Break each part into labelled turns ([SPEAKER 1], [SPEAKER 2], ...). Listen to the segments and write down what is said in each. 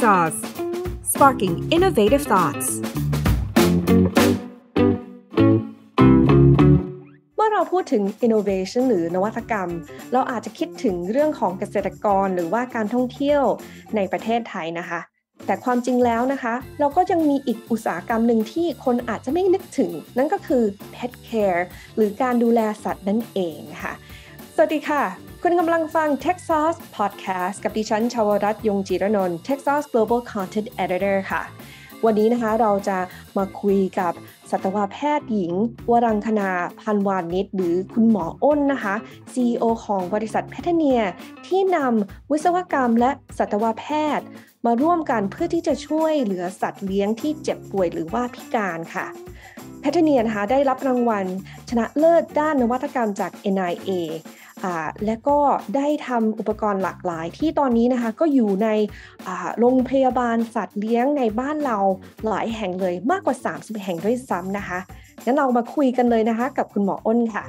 [SPEAKER 1] Sauce Sparking Innovative Thoughts เมื่อเราพูดถึง innovation หรือนวัตกรรมเราอาจจะคิดถึงเรื่องของเกษตรกรหรือว่าการท่องเที่ยวในประเทศไทยนะคะแต่ความจริงแล้วนะคะเราก็ยังมีอีกอุตสาหกรรมหนึ่งที่คนอาจจะไม่นึกถึงนั่นก็คือ pet care หรือการดูแลสัตว์นั่นเองค่ะสวัสดีค่ะคุณกำลังฟัง Tech Sauce Podcast กับดิฉันชวรัตน์ยงจิรนนท์ Tech Sauce Global Content Editor ค่ะวันนี้นะคะเราจะมาคุยกับสัตวแพทย์หญิงวรังคณาพันวานิชหรือคุณหมออ้นนะคะ CEO ของบริษัทแพทเนียที่นำวิศวกรรมและสัตวแพทย์มาร่วมกันเพื่อที่จะช่วยเหลือสัตว์เลี้ยงที่เจ็บป่วยหรือว่าพิการค่ะแพทเนียนะคะได้รับรางวัลชนะเลิศด้านนวัตกรรมจาก NIAและก็ได้ทำอุปกรณ์หลากหลายที่ตอนนี้นะคะก็อยู่ในโรงพยาบาลสัตว์เลี้ยงในบ้านเราหลายแห่งเลยมากกว่า30แห่งด้วยซ้ำนะคะงั้นเรามาคุยกันเลยนะคะกับคุณหมออ้นค่ะ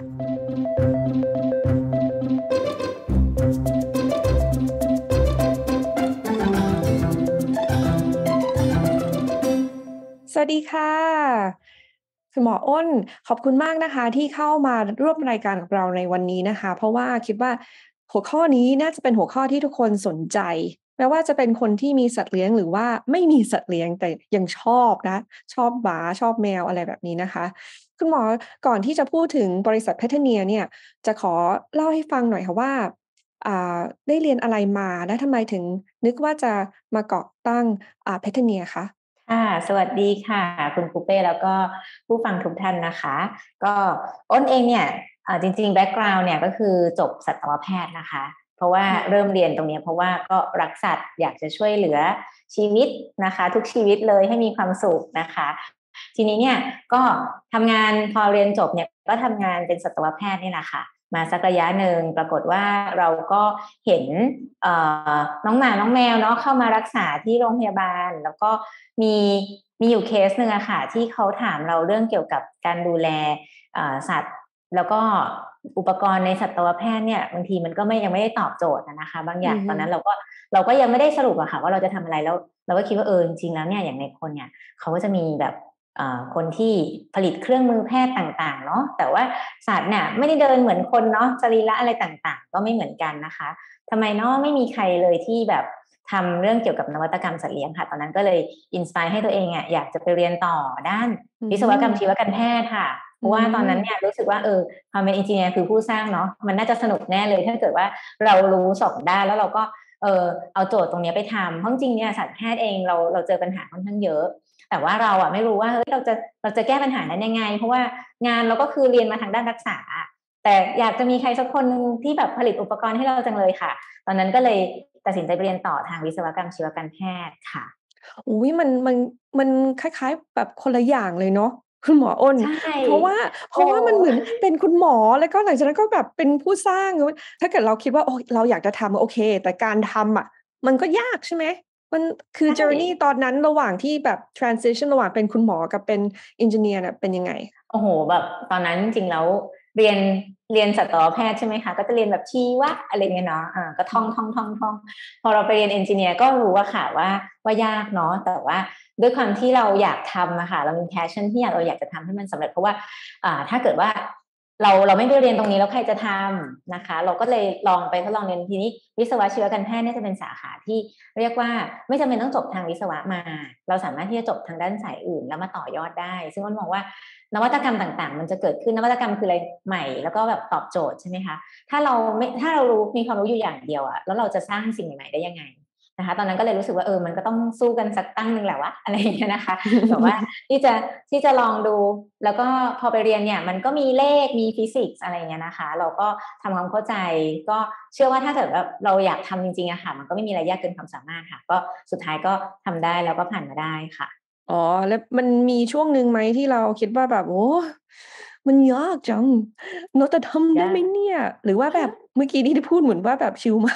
[SPEAKER 1] สวัสดีค่ะคุณหมออ้นขอบคุณมากนะคะที่เข้ามาร่วมรายการกับเราในวันนี้นะคะเพราะว่าคิดว่าหัวข้อนี้น่าจะเป็นหัวข้อที่ทุกคนสนใจแม้ว่าจะเป็นคนที่มีสัตว์เลี้ยงหรือว่าไม่มีสัตว์เลี้ยงแต่ยังชอบนะชอบหมาชอบแมวอะไรแบบนี้นะคะคุณหมอก่อนที่จะพูดถึงบริษัทแพทเนียเนี่ยจะขอเล่าให้ฟังหน่อยค่ะว่าได้เรียนอะไรมาและทำไมถึงนึกว่าจะมาก่อตั้งแพทเนียคะ
[SPEAKER 2] ค่ะสวัสดีค่ะคุณปูเป้แล้วก็ผู้ฟังทุกท่านนะคะก็อ้นเองเนี่ยจริงๆแบ็กกราวน์เนี่ยก็คือจบสัตวแพทย์นะคะเพราะว่าเริ่มเรียนตรงนี้เพราะว่าก็รักสัตว์อยากจะช่วยเหลือชีวิตนะคะทุกชีวิตเลยให้มีความสุขนะคะทีนี้เนี่ยก็ทำงานพอเรียนจบเนี่ยก็ทำงานเป็นสัตวแพทย์นี่แหละค่ะมาสักระยะหนึ่งปรากฏว่าเราก็เห็นน้องหมาน้องแมวเนาะเข้ามารักษาที่โรงพยาบาลแล้วก็มีอยู่เคสหนึ่งอะค่ะที่เขาถามเราเรื่องเกี่ยวกับการดูแลสัตว์แล้วก็อุปกรณ์ในสัตวแพทย์เนี่ยบางทีมันก็ยังไม่ได้ตอบโจทย์นะคะบางอย่างตอนนั้นเราก็ยังไม่ได้สรุปอะค่ะว่าเราจะทำอะไรแล้วเราก็คิดว่าจริงๆแล้วเนี่ยอย่างในคนเนี่ยเขาก็จะมีแบบคนที่ผลิตเครื่องมือแพทย์ต่างๆเนาะแต่ว่าสัตว์เนี่ยไม่ได้เดินเหมือนคนเนาะสรีระอะไรต่างๆก็ไม่เหมือนกันนะคะทำไมเนาะไม่มีใครเลยที่แบบทำเรื่องเกี่ยวกับนวัตกรรมสัตว์เลี้ยงค่ะตอนนั้นก็เลยอินสไปร์ให้ตัวเองอยากจะไปเรียนต่อด้านวิศวกรรมชีวการแพทย์ค่ะเพราะว่าตอนนั้นเนี่ยรู้สึกว่าความเป็นอินจิเนียร์คือผู้สร้างเนาะมันน่าจะสนุกแน่เลยถ้าเกิดว่าเรารู้สองด้านแล้วเราก็เอาโจทย์ตรงนี้ไปทำเพราะจริงเนี่ยสัตวแพทย์เองเราเจอปัญหาค่อนข้างเยอะแต่ว่าเราไม่รู้ว่าเราจะแก้ปัญหานั้นยังไงเพราะว่างานเราก็คือเรียนมาทางด้านรักษาแต่อยากจะมีใครสักคนที่แบบผลิตอุปกรณ์ให้เราจังเลยค่ะตอนนั้นก็เลยตัดสินใจไปเรียนต่อทางวิศวกรรมชีวการแพทย์ค่ะ
[SPEAKER 1] อุ๊ยมันคล้ายๆแบบคนละอย่างเลยเนาะคุณหมออ้น
[SPEAKER 2] ใช่
[SPEAKER 1] เพราะว่ามันเหมือนเป็นคุณหมอแล้วก็หลังจากนั้นก็แบบเป็นผู้สร้างถ้าเกิดเราคิดว่าโอ้เราอยากจะทำโอเคแต่การทำมันก็ยากใช่ไหมมันคือ
[SPEAKER 2] ใช่
[SPEAKER 1] journey ตอนนั้นระหว่างที่แบบ transition ระหว่างเป็นคุณหมอกับเป็น engineer น่ะเป็นยังไง
[SPEAKER 2] โอ้โหแบบตอนนั้นจริงๆแล้วเรียนสัตวแพทย์ใช่ไหมคะก็จะเรียนแบบชีวะอะไรเงี้ยเนาะก็ท่องพอเราไปเรียนเอนจิเนียร์ก็รู้ว่าค่ะว่ายากเนาะแต่ว่าด้วยความที่เราอยากทำอะค่ะเรามี passion ที่เราอยากจะทำให้มันสำเร็จเพราะว่าถ้าเกิดว่าเราไม่ได้เรียนตรงนี้แล้วใครจะทำนะคะเราก็เลยลองไปทดลองเรียนทีนี้วิศวะชีวการแพทย์เนี่ยจะเป็นสาขาที่เรียกว่าไม่จำเป็นต้องจบทางวิศวะมาเราสามารถที่จะจบทางด้านสายอื่นแล้วมาต่อยอดได้ซึ่งอ้นมองว่านวัตกรรมต่างๆมันจะเกิดขึ้นนวัตกรรมคืออะไรใหม่แล้วก็แบบตอบโจทย์ใช่ไหมคะถ้าเรามีความรู้อยู่อย่างเดียวแล้วเราจะสร้างสิ่งใหม่ๆได้ยังไงนะคะตอนนั้นก็เลยรู้สึกว่ามันก็ต้องสู้กันสักตั้งหนึ่งแหละวะอะไรอย่างเงี้ยนะคะแบบว่าที่จะลองดูแล้วก็พอไปเรียนเนี่ยมันก็มีเลขมีฟิสิกส์อะไรอย่างเงี้ยนะคะเราก็ทำความเข้าใจก็เชื่อว่าถ้าเกิดว่าเราอยากทำจริงๆอะค่ะมันก็ไม่มีอะไรยากเกินความสามารถค่ะก็สุดท้ายก็ทำได้แล้วก็ผ่านมาได้ค่ะ
[SPEAKER 1] อ๋อแล้วมันมีช่วงหนึ่งไหมที่เราคิดว่าแบบโอ้มันยากจังเราจะทำได้ไหมเนี่ยหรือว่าแบบเมื่อกี้นี้ที่พูดเหมือนว่าแบบชิลมาก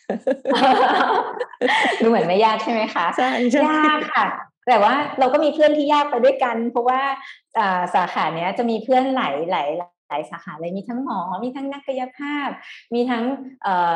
[SPEAKER 2] ดูเหมือนไม่ยากใช่ไหมคะ
[SPEAKER 1] ใช่
[SPEAKER 2] ยากค่ะแต่ว่าเราก็มีเพื่อนที่ยากไปด้วยกันเพราะว่าสาขาเนี้ยจะมีเพื่อนหลายสาขาเลยมีทั้งหมอมีทั้งนักกายภาพมีทั้ง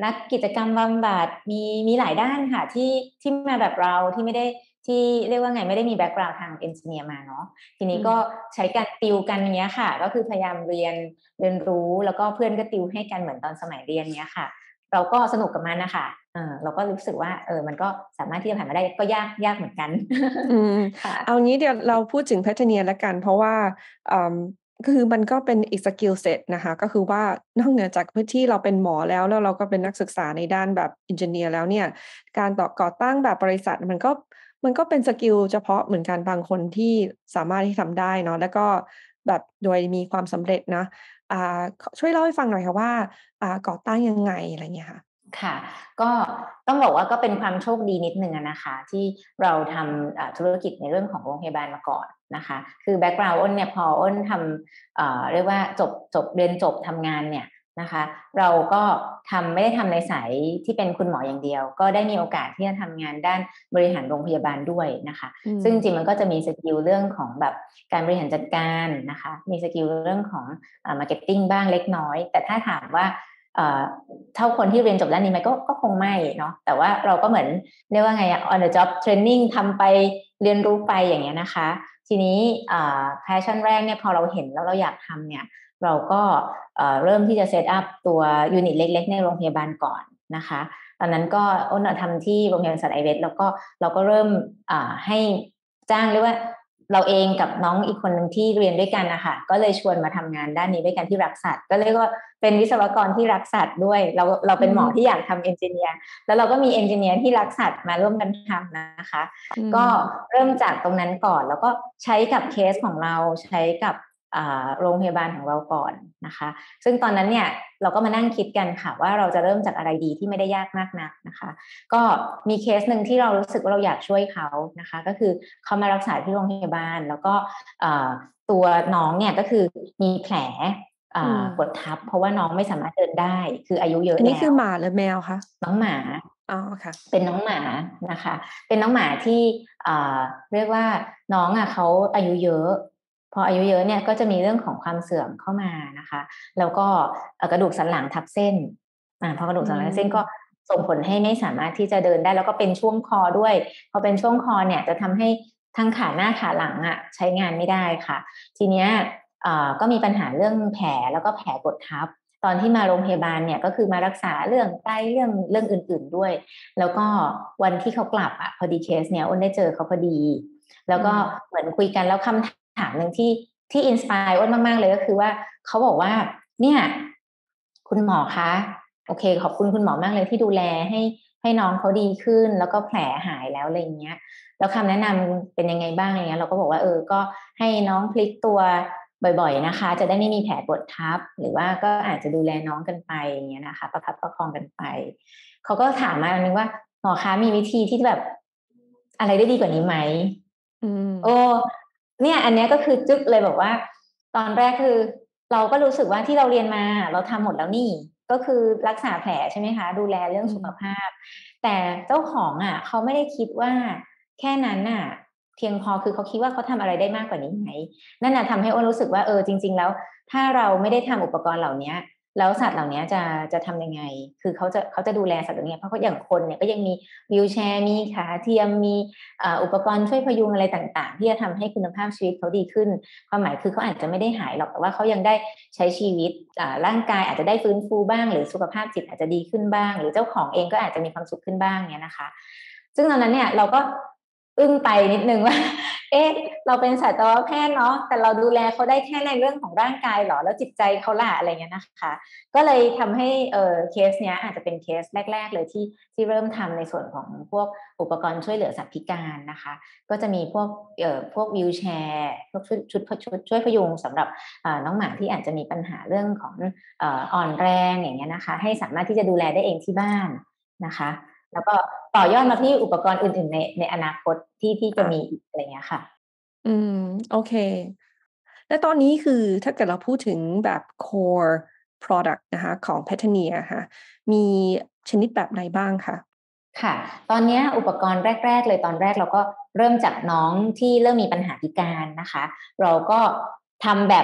[SPEAKER 2] นักกิจกรรมบำบัดมีหลายด้านค่ะที่มาแบบเราที่ไม่ได้ที่เรียกว่าไงไม่ได้มีแบ็กกราวด์ทางเอนจิเนียร์มาเนาะทีนี้ก็ใช้การติวกันอย่างเงี้ยค่ะก็คือพยายามเรียนรู้แล้วก็เพื่อนก็ติวให้กันเหมือนตอนสมัยเรียนเนี้ยค่ะเราก็สนุกกับมันนะคะเราก็รู้สึกว่ามันก็สามารถที่จะผ่านมาได้ก็ยากเหมือนกันค่ะ
[SPEAKER 1] เอางี้เดี๋ยวเราพูดถึงแพทเนียแล้วกันเพราะว่าคือมันก็เป็นอีกสกิลเซ็ตนะคะก็คือว่านอกเหนือจากที่เราเป็นหมอแล้วเราก็เป็นนักศึกษาในด้านแบบเอนจิเนียร์แล้วเนี่ยการก่อตั้งแบบบริษัทมันก็เป็นสกิลเฉพาะเหมือนกันบางคนที่สามารถที่ทำได้เนาะแล้วก็แบบโดยมีความสำเร็จนะช่วยเล่าให้ฟังหน่อยค่ะว่าก่อตั้งยังไงอะไรเงี้ยค่ะ
[SPEAKER 2] ค่ะก็ต้องบอกว่าก็เป็นความโชคดีนิดนึงนะคะที่เราทำธุรกิจในเรื่องของโรงพยาบาลมาก่อนนะคะคือแบ็กกราวด์อ้นเนี่ยพออ้นทำเรียกว่าเรียนจบทำงานเนี่ยนะคะเราก็ไม่ได้ทำในสายที่เป็นคุณหมออย่างเดียวก็ได้มีโอกาสที่จะทำงานด้านบริหารโรงพยาบาลด้วยนะคะซึ่งจริงๆมันก็จะมีสกิลเรื่องของแบบการบริหารจัดการนะคะมีสกิลเรื่องของมาร์เก็ตติ้งบ้างเล็กน้อยแต่ถ้าถามว่าเท่าคนที่เรียนจบด้านนี้ไหมก็คงไม่เนาะแต่ว่าเราก็เหมือนเรียกว่าไงon the job training ทำไปเรียนรู้ไปอย่างเงี้ยนะคะทีนี้passion แรกเนี่ยพอเราเห็นแล้วเราอยากทำเนี่ยเราก็เริ่มที่จะเซตอัพตัวยูนิตเล็กๆในโรงพยาบาลก่อนนะคะตอนนั้นก็อ้นทำที่โรงพยาบาลสัตว์ไอเวสแล้วก็เราก็เริ่มให้จ้างเรียกว่าเราเองกับน้องอีกคนหนึ่งที่เรียนด้วยกันนะคะก็เลยชวนมาทำงานด้านนี้ด้วยกันที่รักสัตว์ก็เรียกว่าเป็นวิศวกรที่รักสัตว์ด้วยเราเป็นหมอที่อยากทำเอนจิเนียร์แล้วเราก็มีเอนจิเนียร์ที่รักสัตว์มาร่วมกันทำนะคะก็เริ่มจากตรงนั้นก่อนแล้วก็ใช้กับเคสของเราใช้กับโรงพยาบาลของเราก่อนนะคะซึ่งตอนนั้นเนี่ยเราก็มานั่งคิดกันค่ะว่าเราจะเริ่มจากอะไรดีที่ไม่ได้ยากมากนักนะคะก็มีเคสหนึ่งที่เรารู้สึกว่าเราอยากช่วยเขานะคะก็คือเขามารักษาที่โรงพยาบาลแล้วก็ตัวน้องเนี่ยก็คือมีแผลกดทับเพราะว่าน้องไม่สามารถเดินได้คืออายุเยอะ
[SPEAKER 1] อันนี้
[SPEAKER 2] แล้ว
[SPEAKER 1] คือหมาหรือแมวคะ
[SPEAKER 2] น้องหมา
[SPEAKER 1] อ๋อค่ะ
[SPEAKER 2] เป็นน้องหมานะคะเป็นน้องหมาที่เรียกว่าน้องเขาอายุเยอะพออายุเยอะเนี่ยก็จะมีเรื่องของความเสื่อมเข้ามานะคะแล้วก็กระดูกสันหลังทับเส้นพอกระดูกสันหลังทับเส้นก็ส่งผลให้ไม่สามารถที่จะเดินได้แล้วก็เป็นช่วงคอด้วยพอเป็นช่วงคอเนี่ยจะทำให้ทั้งขาหน้าขาหลังใช้งานไม่ได้ค่ะทีเนี้ยก็มีปัญหาเรื่องแผลแล้วก็แผลกดทับตอนที่มาโรงพยาบาลเนี่ยก็คือมารักษาเรื่องไตเรื่องอื่นๆด้วยแล้วก็วันที่เขากลับพอดีเคสเนี่ยอ้นได้เจอเขาพอดีแล้วก็เหมือนคุยกันแล้วคำถามหนึ่งที่อินสปายอ้นมากๆเลยก็คือว่าเขาบอกว่าเนี่ยคุณหมอคะโอเคขอบคุณคุณหมอมากเลยที่ดูแลให้น้องเขาดีขึ้นแล้วก็แผลหายแล้วอะไรเงี้ยแล้วคำแนะนำเป็นยังไงบ้างอะไรเงี้ยเราก็บอกว่าก็ให้น้องพลิกตัวบ่อยๆนะคะจะได้ไม่มีแผลกดทับหรือว่าก็อาจจะดูแลน้องกันไปอย่างเงี้ยนะคะประคับประคองกันไปเขาก็ถามมาอันนึงว่าหมอคะมีวิธีที่แบบอะไรได้ดีกว่านี้ไหมโอ้เนี่ยอันนี้ก็คือจึ๊กเลยบอกว่าตอนแรกคือเราก็รู้สึกว่าที่เราเรียนมาเราทำหมดแล้วนี่ก็คือรักษาแผลใช่ไหมคะดูแลเรื่องสุขภาพแต่เจ้าของเขาไม่ได้คิดว่าแค่นั้นเพียงพอคือเขาคิดว่าเขาทำอะไรได้มากกว่านี้ไหมนั่นทำให้อ้นรู้สึกว่าจริงๆแล้วถ้าเราไม่ได้ทำอุปกรณ์เหล่านี้แล้วสัตว์เหล่านี้จะทำยังไงคือเขาจะดูแลสัตว์เหล่านี้เพราะอย่างคนเนี่ยก็ยังมีวีลแชร์มีขาเทียมมีอุปกรณ์ช่วยพยุงอะไรต่างๆที่จะทำให้คุณภาพชีวิตเขาดีขึ้นความหมายคือเขาอาจจะไม่ได้หายหรอกแต่ว่าเขายังได้ใช้ชีวิตร่างกายอาจจะได้ฟื้นฟูบ้างหรือสุขภาพจิตอาจจะดีขึ้นบ้างหรือเจ้าของเองก็อาจจะมีความสุขขึ้นบ้างเนี่ยนะคะซึ่งตอนนั้นเนี่ยเราก็อึ้งไปนิดนึงว่าเราเป็นสัตวแพทย์เนาะแต่เราดูแลเขาได้แค่ในเรื่องของร่างกายหรอแล้วจิตใจเขาล่ะอะไรเงี้ยนะคะก็เลยทำให้เคสเนี้ยอาจจะเป็นเคสแรกๆเลยที่เริ่มทำในส่วนของพวกอุปกรณ์ช่วยเหลือสัตว์พิการนะคะก็จะมีพวกวีลแชร์พวกชุดช่วยพยุงสำหรับน้องหมาที่อาจจะมีปัญหาเรื่องของอ่อนแรงอย่างเงี้ยนะคะให้สามารถที่จะดูแลได้เองที่บ้านนะคะแล้วก็ต่อยอดมาที่อุปกรณ์อื่นๆในอนาคตที่จะมีอีกอะไรเงี้ยค่ะ
[SPEAKER 1] โอเคและตอนนี้คือถ้าเกิดเราพูดถึงแบบ core product นะคะของ Petania ค่ะมีชนิดแบบไหนบ้างคะ
[SPEAKER 2] ค่ะตอนนี้อุปกรณ์แรกๆเลยตอนแรกเราก็เริ่มจากน้องที่เริ่มมีปัญหาพิการนะคะเราก็ทำแบบ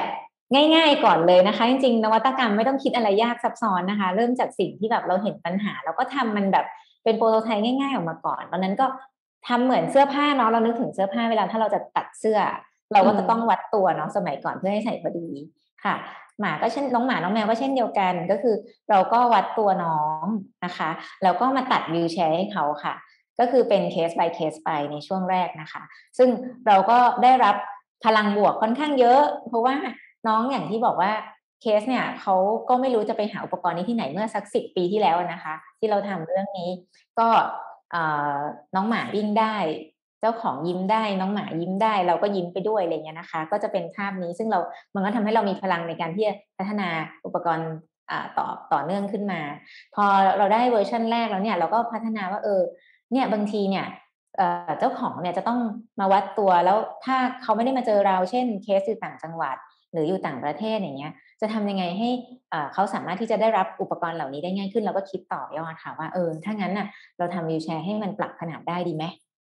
[SPEAKER 2] ง่ายๆก่อนเลยนะคะจริงๆนวัตกรรมไม่ต้องคิดอะไรยากซับซ้อนนะคะเริ่มจากสิ่งที่แบบเราเห็นปัญหาแล้วก็ทำมันแบบเป็นโปรโตไทป์ง่ายๆออกมาก่อนตอนนั้นก็ทำเหมือนเสื้อผ้าเนาะเรานึกถึงเสื้อผ้าเวลาถ้าเราจะตัดเสื้อเราก็จะต้องวัดตัวเนาะสมัยก่อนเพื่อให้ใส่พอดีค่ะหมาก็เช่นน้องหมาน้องแมวก็เช่นเดียวกันก็คือเราก็วัดตัวน้องนะคะแล้วก็มาตัดวีลแชร์ให้เขาค่ะก็คือเป็นเคส by เคสไปในช่วงแรกนะคะซึ่งเราก็ได้รับพลังบวกค่อนข้างเยอะเพราะว่าน้องอย่างที่บอกว่าเคสเนี่ยเขาก็ไม่รู้จะไปหาอุปกรณ์นี้ที่ไหนเมื่อสัก10 ปีที่แล้วนะคะที่เราทำเรื่องนี้ก็น้องหมาวิ่งได้เจ้าของยิ้มได้น้องหมายิ้มได้เราก็ยิ้มไปด้วยอะไรเงี้ยนะคะก็จะเป็นภาพนี้ซึ่งมันก็ทำให้เรามีพลังในการที่จะพัฒนาอุปกรณ์ต่อเนื่องขึ้นมาพอเราได้เวอร์ชันแรกแล้วเนี่ยเราก็พัฒนาว่าเนี่ยบางทีเนี่ยเจ้าของเนี่ยจะต้องมาวัดตัวแล้วถ้าเขาไม่ได้มาเจอเราเช่นเคสอยู่ต่างจังหวัดหรืออยู่ต่างประเทศอย่างเงี้ยจะทำยังไงให้เขาสามารถที่จะได้รับอุปกรณ์เหล่านี้ได้ง่ายขึ้นเราก็คิดต่อยอดค่ะว่าถ้างั้นน่ะเราทำวีลแชร์ให้มันปรับขนาดได้ดีไหม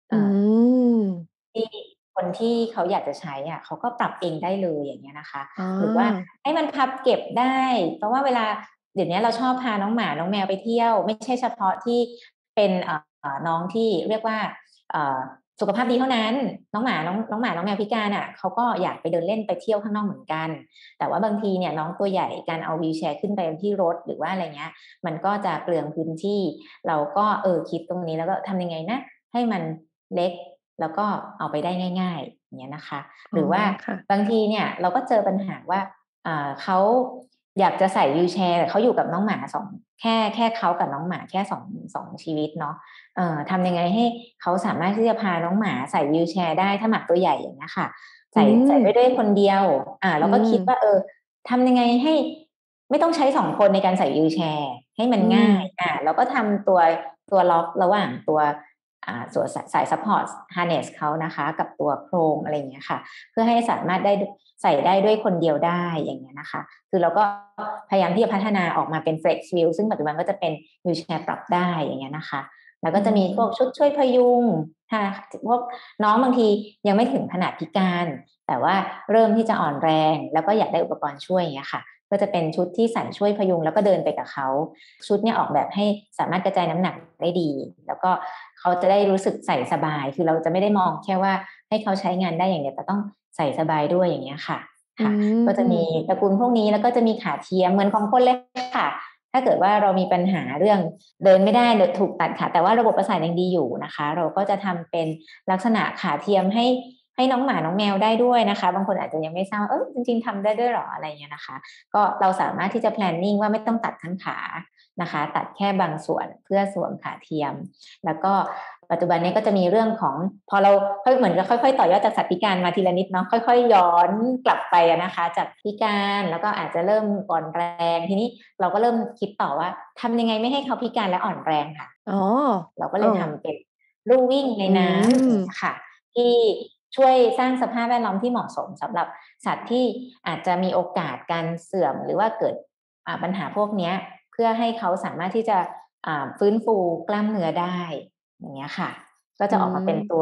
[SPEAKER 2] ที่คนที่เขาอยากจะใช้อ่ะเขาก็ปรับเองได้เลยอย่างเงี้ยนะคะหรือว่าให้มันพับเก็บได้เพราะว่าเวลาเดี๋ยวนี้เราชอบพาน้องหมาน้องแมวไปเที่ยวไม่ใช่เฉพาะที่เป็นน้องที่เรียกว่าสุขภาพดีเท่านั้นน้องหมาน้องแมวพิการอ่ะเขาก็อยากไปเดินเล่นไปเที่ยวข้างนอกเหมือนกันแต่ว่าบางทีเนี่ยน้องตัวใหญ่การเอาวีลแชร์ขึ้นไปที่รถหรือว่าอะไรเงี้ยมันก็จะเปลืองพื้นที่เราก็คิดตรงนี้แล้วก็ทำยังไงนะให้มันเล็กแล้วก็เอาไปได้ง่ายๆอย่างเงี้ยนะคะหรือว่าบางทีเนี่ยเราก็เจอปัญหาว่าเขาอยากจะใส่วีลแชร์เขาอยู่กับน้องหมาแค่เขากับน้องหมาแค่สองชีวิตเนาะทำยังไงให้เขาสามารถที่จะพาน้องหมาใส่วีลแชร์ได้ถ้าหมาตัวใหญ่อย่างนี้ค่ะใส่ไปด้วยคนเดียวเราก็คิดว่าทำยังไงให้ไม่ต้องใช้2 คนในการใส่วีลแชร์ให้มันง่ายเราก็ทำตัวล็อกระหว่างตัวส่วนสายซัพพอร์ตฮาร์เนสเขานะคะกับตัวโครงอะไรอย่างเงี้ยค่ะเพื่อให้สามารถได้ใส่ได้ด้วยคนเดียวได้อย่างเงี้ยนะคะคือเราก็พยายามที่จะพัฒนาออกมาเป็น Flex Wheel ซึ่งปัจจุบันก็จะเป็นวีลแชร์ปรับได้อย่างเงี้ยนะคะแล้วก็จะมีพวกชุดช่วยพยุงพวกน้องบางทียังไม่ถึงขนาดพิการแต่ว่าเริ่มที่จะอ่อนแรงแล้วก็อยากได้อุปกรณ์ช่วยอย่างเงี้ยค่ะก็จะเป็นชุดที่ใส่ช่วยพยุงแล้วก็เดินไปกับเขาชุดเนี่ยออกแบบให้สามารถกระจายน้ำหนักได้ดีแล้วก็เขาจะได้รู้สึกใส่สบายคือเราจะไม่ได้มองแค่ว่าให้เขาใช้งานได้อย่างเดียวแต่ต้องใส่สบายด้วยอย่างเงี้ยค่ะก็จะมีตระกูลพวกนี้แล้วก็จะมีขาเทียมเหมือนของคนเล็กค่ะถ้าเกิดว่าเรามีปัญหาเรื่องเดินไม่ได้หรือถูกตัดขาแต่ว่าระบบประสาทยังดีอยู่นะคะเราก็จะทำเป็นลักษณะขาเทียมให้น้องหมาน้องแมวได้ด้วยนะคะบางคนอาจจะยังไม่ทราบจริงๆทำได้ด้วยหรออะไรเงี้ยนะคะก็เราสามารถที่จะ planning ว่าไม่ต้องตัดทั้งขานะคะตัดแค่บางส่วนเพื่อสวมขาเทียมแล้วก็ปัจจุบันนี้ก็จะมีเรื่องของพอเราเหมือนกับค่อยๆต่อยอดจากสัตว์พิการมาทีละนิดเนาะค่อยๆย้อนกลับไปนะคะจากพิการแล้วก็อาจจะเริ่มอ่อนแรงทีนี้เราก็เริ่มคิดต่อว่าทำยังไงไม่ให้เขาพิการและอ่อนแรงค่ะเราก็เลยทำเป็นลู่วิ่งในน้ำค่ะที่ช่วยสร้างสภาพแวดล้อมที่เหมาะสมสำหรับสัตว์ที่อาจจะมีโอกาสการเสื่อมหรือว่าเกิดปัญหาพวกนี้เพื่อให้เขาสามารถที่จะฟื้นฟูกล้ามเนื้อได้อย่างเงี้ยค่ะก็จะออกมาเป็นตัว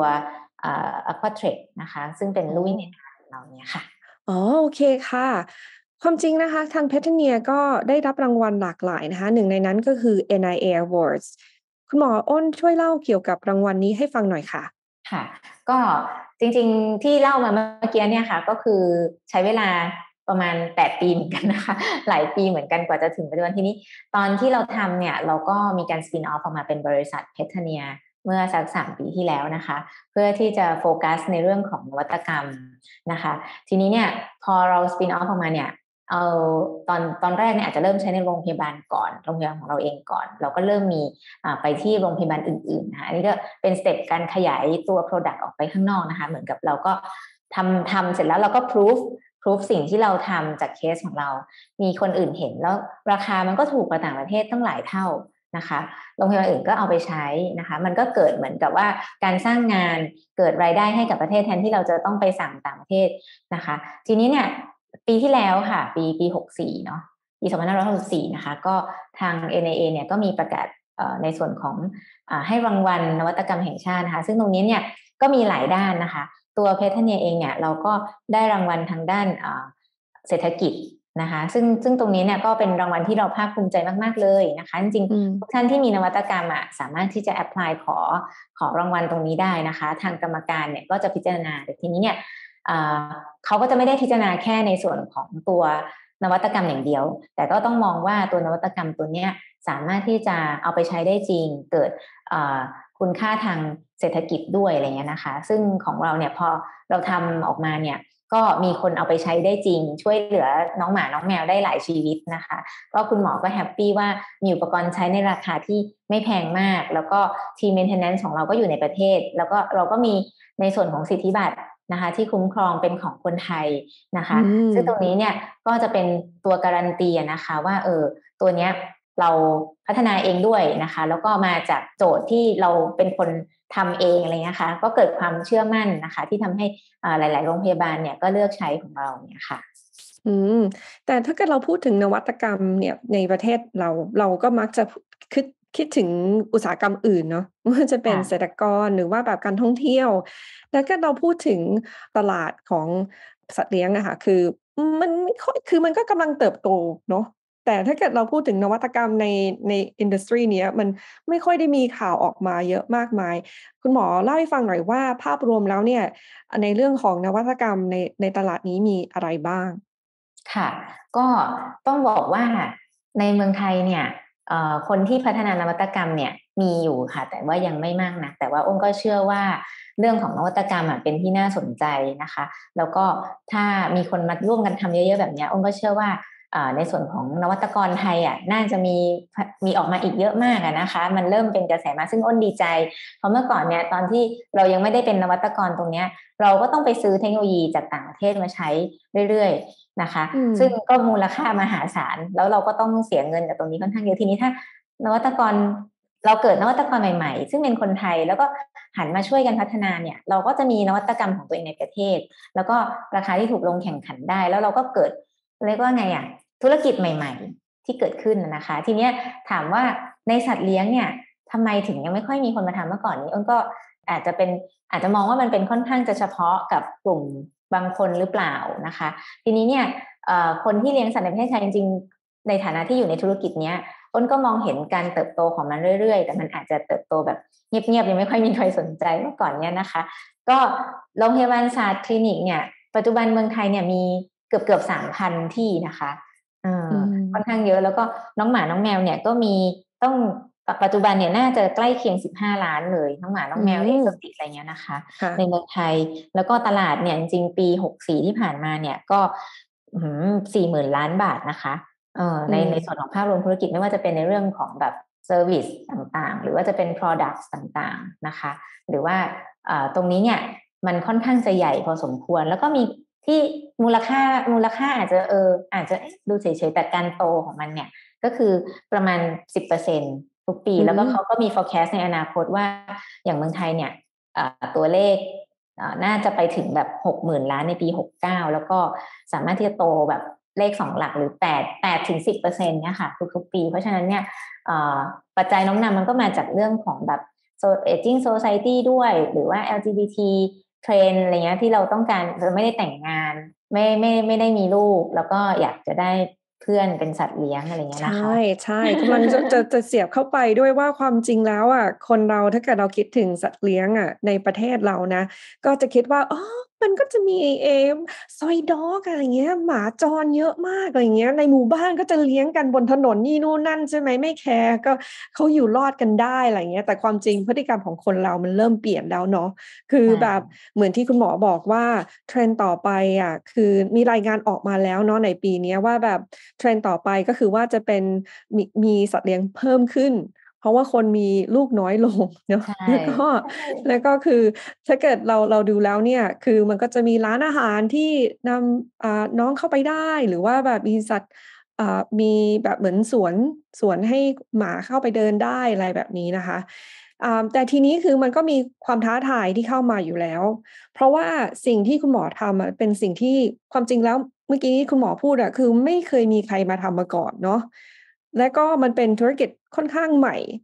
[SPEAKER 2] Aquatrek นะคะซึ่งเป็นลู่วิ่งในน้ำของเราเนี่ยค่ะ
[SPEAKER 1] โอเคค่ะความจริงนะคะทางเพทเนียก็ได้รับรางวัลหลากหลายนะคะหนึ่งในนั้นก็คือ NIA Awards คุณหมออ้นช่วยเล่าเกี่ยวกับรางวัลนี้ให้ฟังหน่อยค่ะ
[SPEAKER 2] ค่ะก็จริงๆที่เล่ามาเมื่อกี้เนี่ยค่ะก็คือใช้เวลาประมาณ8 ปีเหมือนกันนะคะหลายปีเหมือนกันกว่าจะถึงปัจจุบันทีนี้ตอนที่เราทำเนี่ยเราก็มีการสปินออฟออกมาเป็นบริษัทเพทเนียเมื่อสัก3 ปีที่แล้วนะคะเพื่อที่จะโฟกัสในเรื่องของนวัตกรรมนะคะทีนี้เนี่ยพอเราสปินออฟออกมาเนี่ยเอาตอนแรกเนี่ยอาจจะเริ่มใช้ในโรงพยาบาลก่อนโรงพยาบาลของเราเองก่อนเราก็เริ่มมีไปที่โรงพยาบาลอื่นๆนะคะอันนี้ก็เป็นสเต็ปการขยายตัว Product ออกไปข้างนอกนะคะเหมือนกับเราก็ทำเสร็จแล้วเราก็ proof สิ่งที่เราทำจากเคสของเรามีคนอื่นเห็นแล้วราคามันก็ถูกกว่าต่างประเทศตั้งหลายเท่านะคะโรงพยาบาลอื่นก็เอาไปใช้นะคะมันก็เกิดเหมือนกับว่าการสร้างงานเกิดรายได้ให้กับประเทศแทนที่เราจะต้องไปสั่งต่างประเทศนะคะทีนี้เนี่ยปีที่แล้วค่ะปี64เนาะปี2564นะคะก็ทาง NIA เนี่ยก็มีประกาศในส่วนของให้รางวัลนวัตกรรมแห่งชาตินะคะซึ่งตรงนี้เนี่ยก็มีหลายด้านนะคะตัวเพทเนียเองเนี่ยเราก็ได้รางวัลทางด้านเศรษฐกิจนะคะซึ่งตรงนี้เนี่ยก็เป็นรางวัลที่เราภาคภูมิใจมากๆเลยนะคะจริงๆทุกท่านที่มีนวัตกรรมสามารถที่จะแอพพลายขอรางวัลตรงนี้ได้นะคะทางกรรมการเนี่ยก็จะพิจารณาแต่ทีนี้เนี่ยเขาก็จะไม่ได้พิจารณาแค่ในส่วนของตัวนวัตกรรมอย่างเดียวแต่ก็ต้องมองว่าตัวนวัตกรรมตัวเนี้ยสามารถที่จะเอาไปใช้ได้จริงเกิดคุณค่าทางเศรษฐกิจด้วยอะไรเงี้ยนะคะซึ่งของเราเนี่ยพอเราทำออกมาเนี่ยก็มีคนเอาไปใช้ได้จริงช่วยเหลือน้องหมาน้องแมวได้หลายชีวิตนะคะก็คุณหมอก็แฮปปี้ว่ามีอุปกรณ์ใช้ในราคาที่ไม่แพงมากแล้วก็ทีม maintenance ของเราก็อยู่ในประเทศแล้วก็เราก็มีในส่วนของสิทธิบัตรนะคะที่คุ้มครองเป็นของคนไทยนะคะซึ่งตรงนี้เนี่ยก็จะเป็นตัวการันตีนะคะว่าตัวเนี้ยเราพัฒนาเองด้วยนะคะแล้วก็มาจากโจทย์ที่เราเป็นคนทำเองอะไรเงี้ยค่ะก็เกิดความเชื่อมั่นนะคะที่ทำให้หลายๆโรงพยาบาลเนี่ยก็เลือกใช้ของเราเนี่ยค่ะ
[SPEAKER 1] แต่ถ้าเกิดเราพูดถึงนวัตกรรมเนี่ยในประเทศเราก็มักจะคิดคิดถึงอุตสาหกรรมอื่นเนาะไม่ว่าจะเป็นเกษตรกรหรือว่าแบบการท่องเที่ยวแล้วก็เราพูดถึงตลาดของสัตว์เลี้ยงอะค่ะคือมันไม่ค่อยคือมันก็กำลังเติบโตเนาะแต่ถ้าเกิดเราพูดถึงนวัตกรรมในอินดัสทรีเนี้ยมันไม่ค่อยได้มีข่าวออกมาเยอะมากมายคุณหมอเล่าให้ฟังหน่อยว่าภาพรวมแล้วเนี่ยในเรื่องของนวัตกรรมในตลาดนี้มีอะไรบ้าง
[SPEAKER 2] ค่ะก็ต้องบอกว่าในเมืองไทยเนี่ยคนที่พัฒนานวัตกรรมเนี่ยมีอยู่ค่ะแต่ว่ายังไม่มากนักแต่ว่าอ้นก็เชื่อว่าเรื่องของนวัตกรรมเป็นที่น่าสนใจนะคะแล้วก็ถ้ามีคนมาร่วมกันทำเยอะๆแบบนี้อ้นก็เชื่อว่าในส่วนของนวัตกรไทยน่าจะมีออกมาอีกเยอะมากนะคะมันเริ่มเป็นกระแสมาซึ่งอ้นดีใจเพราะเมื่อก่อนเนี่ยตอนที่เรายังไม่ได้เป็นนวัตกรตรงนี้เราก็ต้องไปซื้อเทคโนโลยีจากต่างประเทศมาใช้เรื่อยๆนะคะซึ่งก็มูลค่ามหาศาลแล้วเราก็ต้องเสียเงินกับตรงนี้ค่อนข้างเยอะทีนี้ถ้านวัตกรเราเกิดนวัตกรใหม่ๆซึ่งเป็นคนไทยแล้วก็หันมาช่วยกันพัฒนาเนี่ยเราก็จะมีนวัตกรรมของตัวเองในประเทศแล้วก็ราคาที่ถูกลงแข่งขันได้แล้วเราก็เกิดเรียกว่าไงธุรกิจใหม่ๆที่เกิดขึ้นนะคะทีนี้ถามว่าในสัตว์เลี้ยงเนี่ยทำไมถึงยังไม่ค่อยมีคนมาทำเมื่อก่อนนี้อ้นก็อาจจะมองว่ามันเป็นค่อนข้างจะเฉพาะกับกลุ่มบางคนหรือเปล่านะคะทีนี้เนี่ยคนที่เลี้ยงสัตว์ในประเทศไทยจริงๆในฐานะที่อยู่ในธุรกิจเนี้ยอ้นก็มองเห็นการเติบโตของมันเรื่อยๆแต่มันอาจจะเติบโตแบบเงียบๆยังไม่ค่อยมีใครสนใจเมื่อก่อนเนี้ยนะคะก็โรงพยาบาลศาสตร์คลินิกเนี่ยปัจจุบันเมืองไทยเนี่ยมีเกือบ 3,000 ที่นะคะค่อนข้างเยอะแล้วก็น้องหมาน้องแมวเนี่ยก็มีต้องปัจจุบันเนี่ยน่าจะใกล้เคียง15 ล้านเลยน้องหมาน้องแมวเอกโซติกอะไรเงี้ยนะคะในเมืองไทยแล้วก็ตลาดเนี่ยจริงๆปี64ที่ผ่านมาเนี่ยก็40,000 ล้านบาทนะคะในส่วนของภาพรวมธุรกิจไม่ว่าจะเป็นในเรื่องของแบบเซอร์วิสต่างๆหรือว่าจะเป็น products ต่างๆนะคะหรือว่าตรงนี้เนี่ยมันค่อนข้างจะใหญ่พอสมควรแล้วก็มีที่มูลค่าอาจจะดูเฉยๆแต่การโตของมันเนี่ยก็คือประมาณ 10%ทุกปีแล้วก็เขาก็มี forecast ในอนาคตว่าอย่างเมืองไทยเนี่ยตัวเลขน่าจะไปถึงแบบ 60,000 ล้านในปี69แล้วก็สามารถที่จะโตแบบเลข2หลักหรือ8ถึง 10% เนี่ยค่ะทุกๆปีเพราะฉะนั้นเนี่ยปัจจัยโน้มนำมันก็มาจากเรื่องของแบบ aging society ด้วยหรือว่า LGBT เทรนอะไรเงี้ยที่เราต้องการเราไม่ได้แต่งงานไม่ได้มีลูกแล้วก็อยากจะได้เพื่อนเป็นสัตว์เลี้ยงอะไรเงี้ยนะคะ
[SPEAKER 1] ใช่กำลังจะเสียบเข้าไปด้วยว่าความจริงแล้วคนเราถ้าเกิดเราคิดถึงสัตว์เลี้ยงในประเทศเรานะก็จะคิดว่ามันก็จะมีSoy Dog อะไรเงี้ยหมาจรเยอะมากอะไรเงี้ยในหมู่บ้านก็จะเลี้ยงกันบนถนนนี่นู่นนั่นใช่ไหมไม่แคร์ก็เขาอยู่รอดกันได้อะไรเงี้ยแต่ความจริงพฤติกรรมของคนเรามันเริ่มเปลี่ยนแล้วเนาะคือแบบเหมือนที่คุณหมอบอกว่าเทรนด์ต่อไปคือมีรายงานออกมาแล้วเนาะในปีนี้ว่าแบบเทรนด์ต่อไปก็คือว่าจะเป็นมีสัตว์เลี้ยงเพิ่มขึ้นเพราะว่าคนมีลูกน้อยลงเนาะแล้วก็คือถ้าเกิดเราดูแล้วเนี่ยคือมันก็จะมีร้านอาหารที่นำน้องเข้าไปได้หรือว่าแบบมีสัตว์มีแบบเหมือนสวนให้หมาเข้าไปเดินได้อะไรแบบนี้นะคะแต่ทีนี้คือมันก็มีความท้าทายที่เข้ามาอยู่แล้วเพราะว่าสิ่งที่คุณหมอทำเป็นสิ่งที่ความจริงแล้วเมื่อกี้คุณหมอพูดคือไม่เคยมีใครมาทำมาก่อนเนาะและก็มันเป็นธุรกิจค่อนข้างใหม่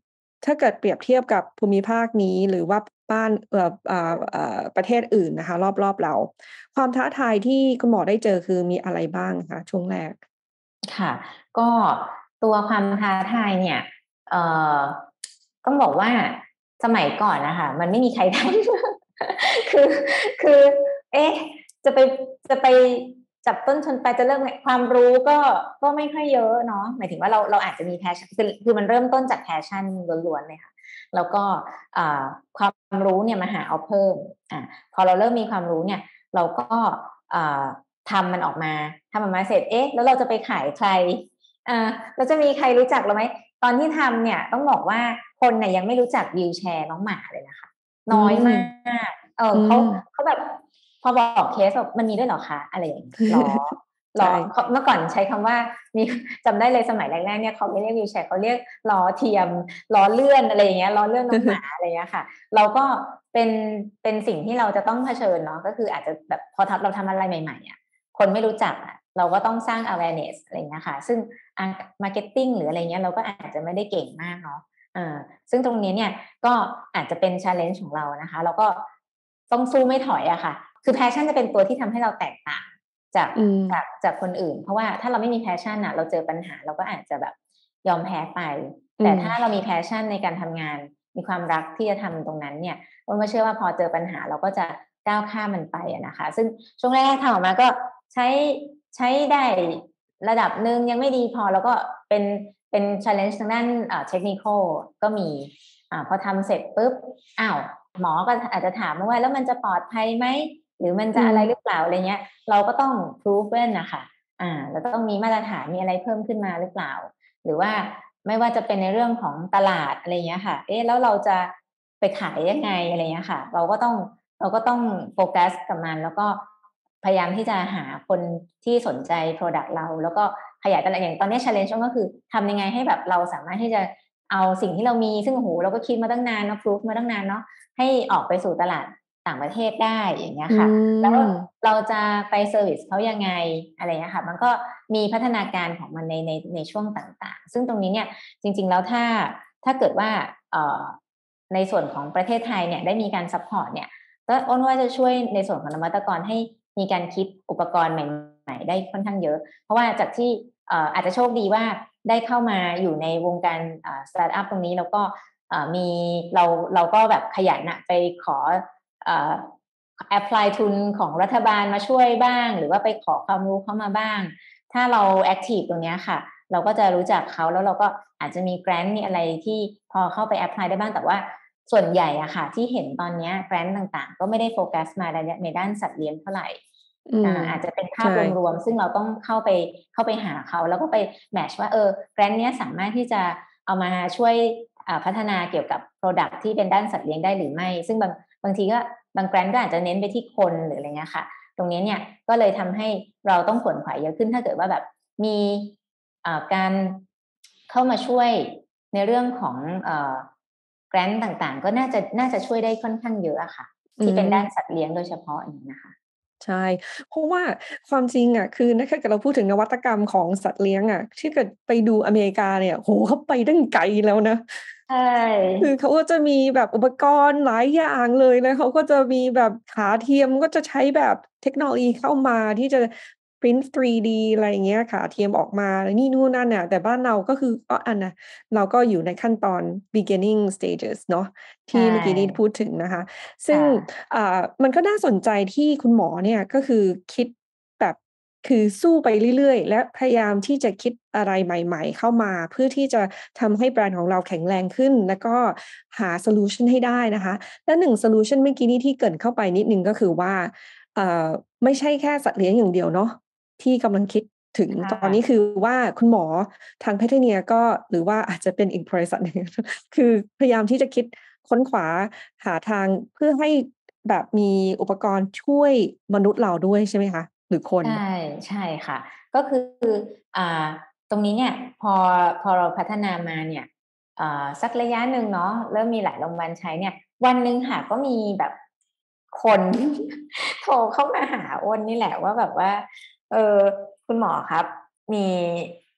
[SPEAKER 1] ถ้าเกิดเปรียบเทียบกับภูมิภาคนี้หรือว่าบ้านประเทศอื่นนะคะรอบๆเราความท้าทายที่คุณหมอได้เจอคือมีอะไรบ้างคะช่วงแรก
[SPEAKER 2] ค่ะก็ตัวความท้าทายเนี่ยเอ่อต้องบอกว่าสมัยก่อนนะคะมันไม่มีใครทำ คือคือเอ๊ะจะไปจะไปจับต้นชนปลายจะเริ่มไงความรู้ก็ไม่ค่อยเยอะเนาะหมายถึงว่าเราอาจจะมีแพชชั่นคือมันเริ่มต้นจากแพชชั่นล้วนๆเลยค่ะแล้วก็ความรู้เนี่ยมาหาเอาเพิ่มพอเราเริ่มมีความรู้เนี่ยเราก็ทำมันออกมาทำออกมาเสร็จแล้วเราจะไปขายใครเราจะมีใครรู้จักเราไหมตอนที่ทำเนี่ยต้องบอกว่าคนเนี่ยยังไม่รู้จักวีลแชร์น้องหมาเลยนะคะ
[SPEAKER 1] อื
[SPEAKER 2] น้อย
[SPEAKER 1] ม
[SPEAKER 2] มากเขาแบบพอบอกเคสแบบมันมีด้วยเหรอคะอะไรอย่างนี้หรอ
[SPEAKER 1] ใช่
[SPEAKER 2] เมื่อก่อนใช้คำว่ามีจำได้เลยสมัยแรกๆเนี่ยเขาไม่เรียกวีลแชร์เขาเรียกล้อเทียมล้อเลื่อนอะไรอย่างเงี้ยล้อเลื่อนน้องหมาอะไรอย่างเงี้ยค่ะเราก็เป็นเป็นสิ่งที่เราจะต้องเผชิญเนาะก็คืออาจจะแบบพอเราทำอะไรใหม่ๆอ่ะคนไม่รู้จักอ่ะเราก็ต้องสร้าง awareness อะไรอย่างเงี้ยค่ะซึ่งmarketing หรืออะไรเงี้ยเราก็อาจจะไม่ได้เก่งมากเนาะซึ่งตรงนี้เนี่ยก็อาจจะเป็น challenge ของเรานะคะแล้วก็ต้องสู้ไม่ถอยอะค่ะคือแพชชั่นจะเป็นตัวที่ทำให้เราแตกต่างจากจากคนอื่นเพราะว่าถ้าเราไม่มีแพชชั่นอะเราเจอปัญหาเราก็อาจจะแบบยอมแพ้ไปแต่ถ้าเรามีแพชชั่นในการทำงานมีความรักที่จะทำตรงนั้นเนี่ยก็เชื่อว่าพอเจอปัญหาเราก็จะก้าวข้ามมันไปนะคะซึ่งช่วงแรกๆทำออกมาก็ใช้ได้ระดับหนึ่งยังไม่ดีพอแล้วก็เป็น challenge ทางด้านเทคนิคก็มีพอทำเสร็จปุ๊บอ้าวหมอก็อาจจะถามว่าแล้วมันจะปลอดภัยไหมหรือมันจะอะไรหรือเปล่าอะไรเงี้ยเราก็ต้อง proven นะคะเราต้องมีมาตรฐานมีอะไรเพิ่มขึ้นมาหรือเปล่าหรือว่าไม่ว่าจะเป็นในเรื่องของตลาดอะไรเงี้ยค่ะแล้วเราจะไปขายยังไงอะไรเงี้ยค่ะเราก็ต้องโฟกัสกับมันแล้วก็พยายามที่จะหาคนที่สนใจ Product เราแล้วก็ขยายตลาดอย่างตอนนี้ challenge ก็คือทำยังไงให้แบบเราสามารถที่จะเอาสิ่งที่เรามีซึ่งโอ้โหเราก็คิดมาตั้งนานเนาะ proof มาตั้งนานเนาะให้ออกไปสู่ตลาดต่างประเทศได้อย่างเงี้ย
[SPEAKER 1] อื
[SPEAKER 2] ค่ะแล้ว
[SPEAKER 1] ม
[SPEAKER 2] เราจะไปเซอร์วิสเขายังไงอะไรเงี้ยค่ะมันก็มีพัฒนาการของมันในช่วงต่างๆซึ่งตรงนี้เนี่ยจริงๆแล้วถ้าเกิดว่าในส่วนของประเทศไทยเนี่ยได้มีการซัพพอร์ตเนี่ยก็อ้นว่าจะช่วยในส่วนของนวัตกรให้มีการคิดอุปกรณ์ใหม่ๆได้ค่อนข้างเยอะเพราะว่าจากที่อาจจะโชคดีว่าได้เข้ามาอยู่ในวงการสตาร์ทอัพตรงนี้แล้วก็มีเราก็แบบขยันนะไปขอแอพพลายทุนของรัฐบาลมาช่วยบ้างหรือว่าไปขอความรู้เข้ามาบ้างถ้าเราแอคทีฟตรงนี้ค่ะเราก็จะรู้จักเขาแล้วเราก็อาจจะมีแกรนต์มีอะไรที่พอเข้าไปแอพพลายได้บ้างแต่ว่าส่วนใหญ่อะค่ะที่เห็นตอนนี้แกรนต์ต่างๆก็ไม่ได้โฟกัสมาในด้านสัตว์เลี้ยงเท่าไหร่อาจจะเป็นภาพ
[SPEAKER 1] ใช่
[SPEAKER 2] รวมๆซึ่งเราต้องเข้าไปหาเขาแล้วก็ไปแมทช์ว่าแกรนต์เนี้ยสามารถที่จะเอามาช่วยพัฒนาเกี่ยวกับ Product ที่เป็นด้านสัตว์เลี้ยงได้หรือไม่ซึ่งบางทีก็บางแกรนด์ก็อาจจะเน้นไปที่คนหรืออะไรเงี้ยค่ะตรงนี้เนี่ยก็เลยทำให้เราต้องขวนขวายเยอะขึ้นถ้าเกิดว่าแบบมีการเข้ามาช่วยในเรื่องของแกรนด์ต่างๆก็น่าจะช่วยได้ค่อนข้างเยอะอะค่ะ
[SPEAKER 1] อื
[SPEAKER 2] ที่เป็นด้าน
[SPEAKER 1] ม
[SPEAKER 2] สัตว์เลี้ยงโดยเฉพาะอย่างนี้นะคะ
[SPEAKER 1] ใช่เพราะว่าความจริงอะคือถ้าเกิดเราพูดถึงนวัตกรรมของสัตว์เลี้ยงอะที่เกิดไปดูอเมริกาเนี่ยโอ้โฮเขาไปตั้งไกลแล้วนะ
[SPEAKER 2] ใช่
[SPEAKER 1] คือเขาก็จะมีแบบอุปกรณ์หลายอย่างเลยแล้วเขาก็จะมีแบบขาเทียมก็จะใช้แบบเทคโนโลยีเข้ามาที่จะพรินต์ 3D อะไรอย่างเงี้ยขาเทียมออกมานี่นู่นนั่นน่ะแต่บ้านเราก็คือก็อันน่ะเราก็อยู่ในขั้นตอน beginning stages เนาะ
[SPEAKER 2] ใช่
[SPEAKER 1] ที่เมื่อกี้นี้พูดถึงนะคะ ซึ่ง
[SPEAKER 2] ค่ะ
[SPEAKER 1] มันก็น่าสนใจที่คุณหมอเนี่ยก็คือคิดแบบคือสู้ไปเรื่อยๆและพยายามที่จะคิดอะไรใหม่ๆเข้ามาเพื่อที่จะทำให้แบรนด์ของเราแข็งแรงขึ้นแล้วก็หาโซลูชันให้ได้นะคะและ1โซลูชันเมื่อกี้นี้ที่เกริ่นเข้าไปนิดหนึ่งก็คือว่าเอ่อไม่ใช่แค่สัตว์เลี้ยงอย่างเดียวเนาะที่กำลังคิดถึง
[SPEAKER 2] ค่
[SPEAKER 1] ตอนนี้
[SPEAKER 2] ะ
[SPEAKER 1] คือว่าคุณหมอทาง Petronia ก็หรือว่าอาจจะเป็นอีกบริษัทหนึ่งคือพยายามที่จะคิด ค้นขวาหาทางเพื่อให้แบบมีอุปกรณ์ช่วยมนุษย์เราด้วยใช่ไหมคะหรือคน
[SPEAKER 2] ใช่ใช่ค่ะก็คืออ่าตรงนี้เนี่ยพอเราพัฒนามาเนี่ยสักระยะหนึ่งเนาะเริ่มมีหลายโรงพยาบาลใช้เนี่ยวันหนึ่งค่ะก็มีแบบคน โทรเข้ามาหาอ้นนี่แหละว่าแบบว่าเออคุณหมอครับมี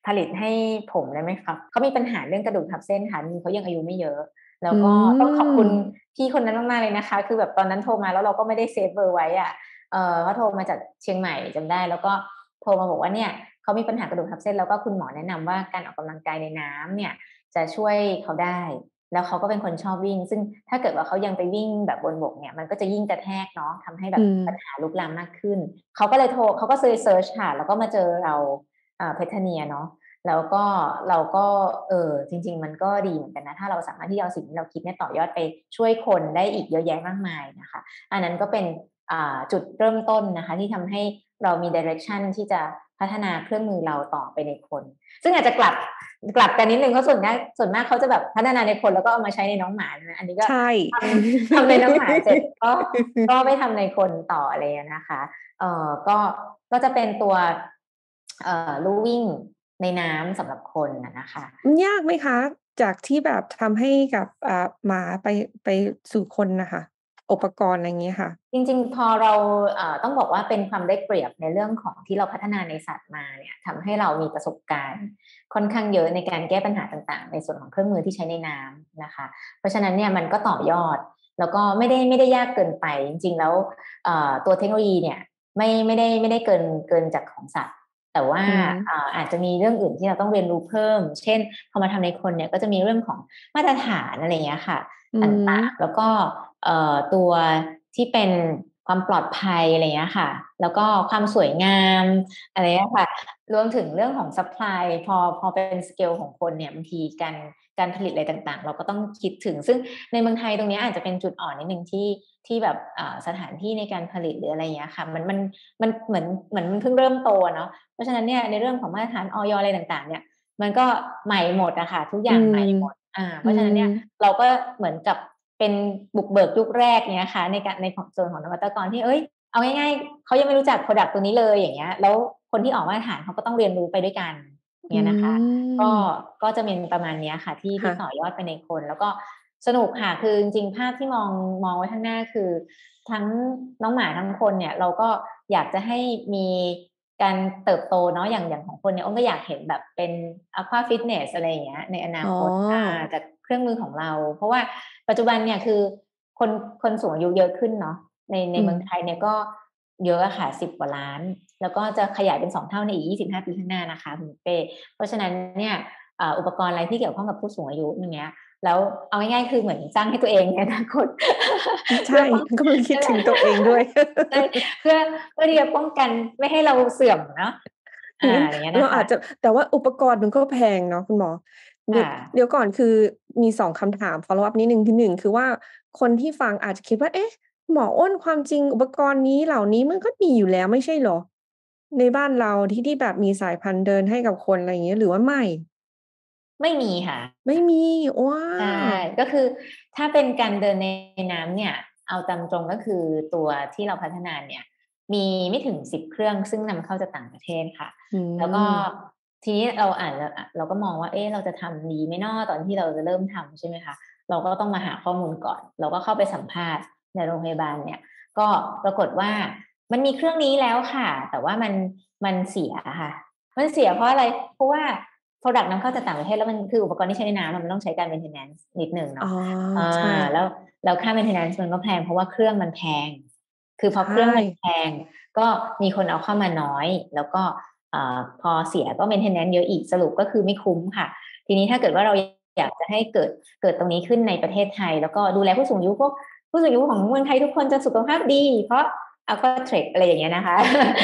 [SPEAKER 2] ผลิตให้ผมได้ไหมครับเขามีปัญหาเรื่องกระดูกทับเส้นค่ะเขายังอายุไม่เยอะแล้วก็ต้องขอบคุณพี่คนนั้นมากๆเลยนะคะคือแบบตอนนั้นโทรมาแล้วเราก็ไม่ได้เซฟเบอร์ไว้อ่ะเขาโทรมาจากเชียงใหม่จำได้แล้วก็โทรมาบอกว่าเนี่ยเขามีปัญหากระดูกทับเส้นแล้วก็คุณหมอแนะนำว่าการออกกำลังกายในน้ำเนี่ยจะช่วยเขาได้แล้วเขาก็เป็นคนชอบวิ่งซึ่งถ้าเกิดว่าเขายังไปวิ่งแบบบนบกเนี่ยมันก็จะยิ่งกระแทกเนาะทำให้แบบปัญหาลุกลามมากขึ้นเขาก็เลยโทรเขาก็เซิร์ชค่ะแล้วก็มาเจอเราเพทเนียเนาะแล้วก็เราก็จริงๆมันก็ดีเหมือนกันนะถ้าเราสามารถที่เอาสิ่งที่เราคิดเนี่ยต่อยอดไปช่วยคนได้อีกเยอะแยะมากมายนะคะอันนั้นก็เป็นจุดเริ่มต้นนะคะที่ทำให้เรามี direction ที่จะพัฒนาเครื่องมือเราต่อไปในคนซึ่งอาจจะกลับกันนิดนึงเพราะส่วนมากเขาจะแบบพัฒนาในคนแล้วก็เอามาใช้ในน้องหมานะอันนี้ก็ทำในน้องหมาเสร็จก็ไปทำในคนต่ออะไรนะคะก็จะเป็นตัวลู่วิ่งในน้ำสำหรับคนนะคะ
[SPEAKER 1] มันยากไหมคะจากที่แบบทำให้กับหมาไปสู่คนน่ะค่ะอุปกรณ์อะไรงี้ค่ะ
[SPEAKER 2] จริงๆพอเราต้องบอกว่าเป็นความได้เปรียบในเรื่องของที่เราพัฒนาในสัตว์มาเนี่ยทำให้เรามีประสบการณ์ค่อนข้างเยอะในการแก้ปัญหาต่างๆในส่วนของเครื่องมือที่ใช้ในน้ำนะคะเพราะฉะนั้นเนี่ยมันก็ต่อยอดแล้วก็ไม่ได้ยากเกินไปจริงๆแล้วตัวเทคโนโลยีเนี่ยไม่ได้เกินจากของสัตว์แต่ว่าอาจจะมีเรื่องอื่นที่เราต้องเรียนรู้เพิ่มเช่นพอมาทำในคนเนี่ยก็จะมีเรื่องของมาตรฐานอะไรเงี้ยค่ะต่างๆแล้วก็ตัวที่เป็นความปลอดภัยอะไรเงี้ยค่ะแล้วก็ความสวยงามอะไรเงี้ยค่ะรวมถึงเรื่องของ supply พอเป็นสเกลของคนเนี่ยบางทีการผลิตอะไรต่างๆเราก็ต้องคิดถึงซึ่งในเมืองไทยตรงนี้อาจจะเป็นจุดอ่อนนิดนึงที่แบบสถานที่ในการผลิตหรืออะไรเงี้ยค่ะมันเหมือนมันเพิ่งเริ่มโตเนาะเพราะฉะนั้นเนี่ยในเรื่องของมาตรฐานอย.อะไรต่างๆเนี่ยมันก็ใหม่หมดอะค่ะทุกอย่างใหม่หมดเพราะฉะนั้นเนี่ยเราก็เหมือนกับเป็นบุกเบิกยุคแรกเนี่ยนะคะในของส่วนของนวัตกรที่เอาง่ายๆเขายังไม่รู้จัก product ตัวนี้เลยอย่างเงี้ยแล้วคนที่ออกมาตรฐานเขาก็ต้องเรียนรู้ไปด้วยกันเนี่ยนะคะก็จะเป็นประมาณนี้ค่ะที่ต่อยอดไปในคนแล้วก็สนุกค่ะคือจริงๆภาพที่มองไว้ข้างหน้าคือทั้งน้องหมาทั้งคนเนี่ยเราก็อยากจะให้มีการเติบโตเนาะอย่างของคนเนี่ยอ้นก็อยากเห็นแบบเป็น aqua fitness อะไรอย่างเงี้ยในอนาคตจากเครื่องมือของเราเพราะว่าปัจจุบันเนี่ยคือคนสูงอายุเยอะขึ้นเนาะในเมืองไทยเนี่ยก็เยอะอะค่ะ10 กว่าล้านแล้วก็จะขยายเป็น2 เท่าในอีก25 ปีข้างหน้านะคะคุณเป้เพราะฉะนั้นเนี่ยอุปกรณ์อะไรที่เกี่ยวข้องกับผู้สูงอายุอย่างเงี้ยแล้วเอาง่ายๆคือเหมือนสร้างให้ตัวเองในอนาคต
[SPEAKER 1] ใช่ก็มันคิดถึงตัวเองด้วย
[SPEAKER 2] เพื่อที่จะป้องกันไม่ให้เราเสื่อมเนาะอย่างเงี้ยนะคะ
[SPEAKER 1] เราอาจจะแต่ว่าอุปกรณ์มันก็แพงเนาะคุณหมอเดี๋ยวก่อนคือมี2คำถาม follow up นิดหนึ่งที่1คือว่าคนที่ฟังอาจจะคิดว่าเอ๊ะหมออ้นความจริงอุปกรณ์นี้เหล่านี้มันก็มีอยู่แล้วไม่ใช่เหรอในบ้านเราที่แบบมีสายพันธุ์เดินให้กับคนอะไรอย่างเงี้ยหรือว่า
[SPEAKER 2] ไม่มีค่ะ
[SPEAKER 1] ไม่มีว้า
[SPEAKER 2] ใช่
[SPEAKER 1] ว
[SPEAKER 2] ก็คือถ้าเป็นการเดินในน้ำเนี่ยเอาตามตรงก็คือตัวที่เราพัฒนาเนี่ยมีไม่ถึง10 เครื่องซึ่งนำเข้าจากต่างประเทศค่ะแล้วก็ทีนี้เราอ่านแล้วเราก็มองว่าเราจะทำดีไหมเนาะตอนที่เราจะเริ่มทำใช่ไหมคะเราก็ต้องมาหาข้อมูลก่อนเราก็เข้าไปสัมภาษณ์ในโรงพยาบาลเนี่ยก็ปรากฏว่ามันมีเครื่องนี้แล้วค่ะแต่ว่ามันเสียค่ะมันเสียเพราะอะไรเพราะว่า Product นำเข้าจากต่างประเทศแล้วมันคืออุปกรณ์ที่ใช้ในน้ำมันต้องใช้การ maintenance นิดหนึ่ง
[SPEAKER 1] อ๋อ
[SPEAKER 2] เนาะ
[SPEAKER 1] ใช่
[SPEAKER 2] แล้วค่า maintenance มันก็แพงเพราะว่าเครื่องมันแพงคือพอ
[SPEAKER 1] ใช
[SPEAKER 2] เครื่อง
[SPEAKER 1] ่
[SPEAKER 2] มันแพงก็มีคนเอาเข้ามาน้อยแล้วก็พอเสียก็ maintenance เยอะอีกสรุปก็คือไม่คุ้มค่ะทีนี้ถ้าเกิดว่าเราอยากจะให้เกิดตรงนี้ขึ้นในประเทศไทยแล้วก็ดูแลผู้สูงอายุพวกผู้สูงอายุของเมืองไทยทุกคนจะสุขภาพดีเพราะAquatrek อะไรอย่างเงี้ยนะคะ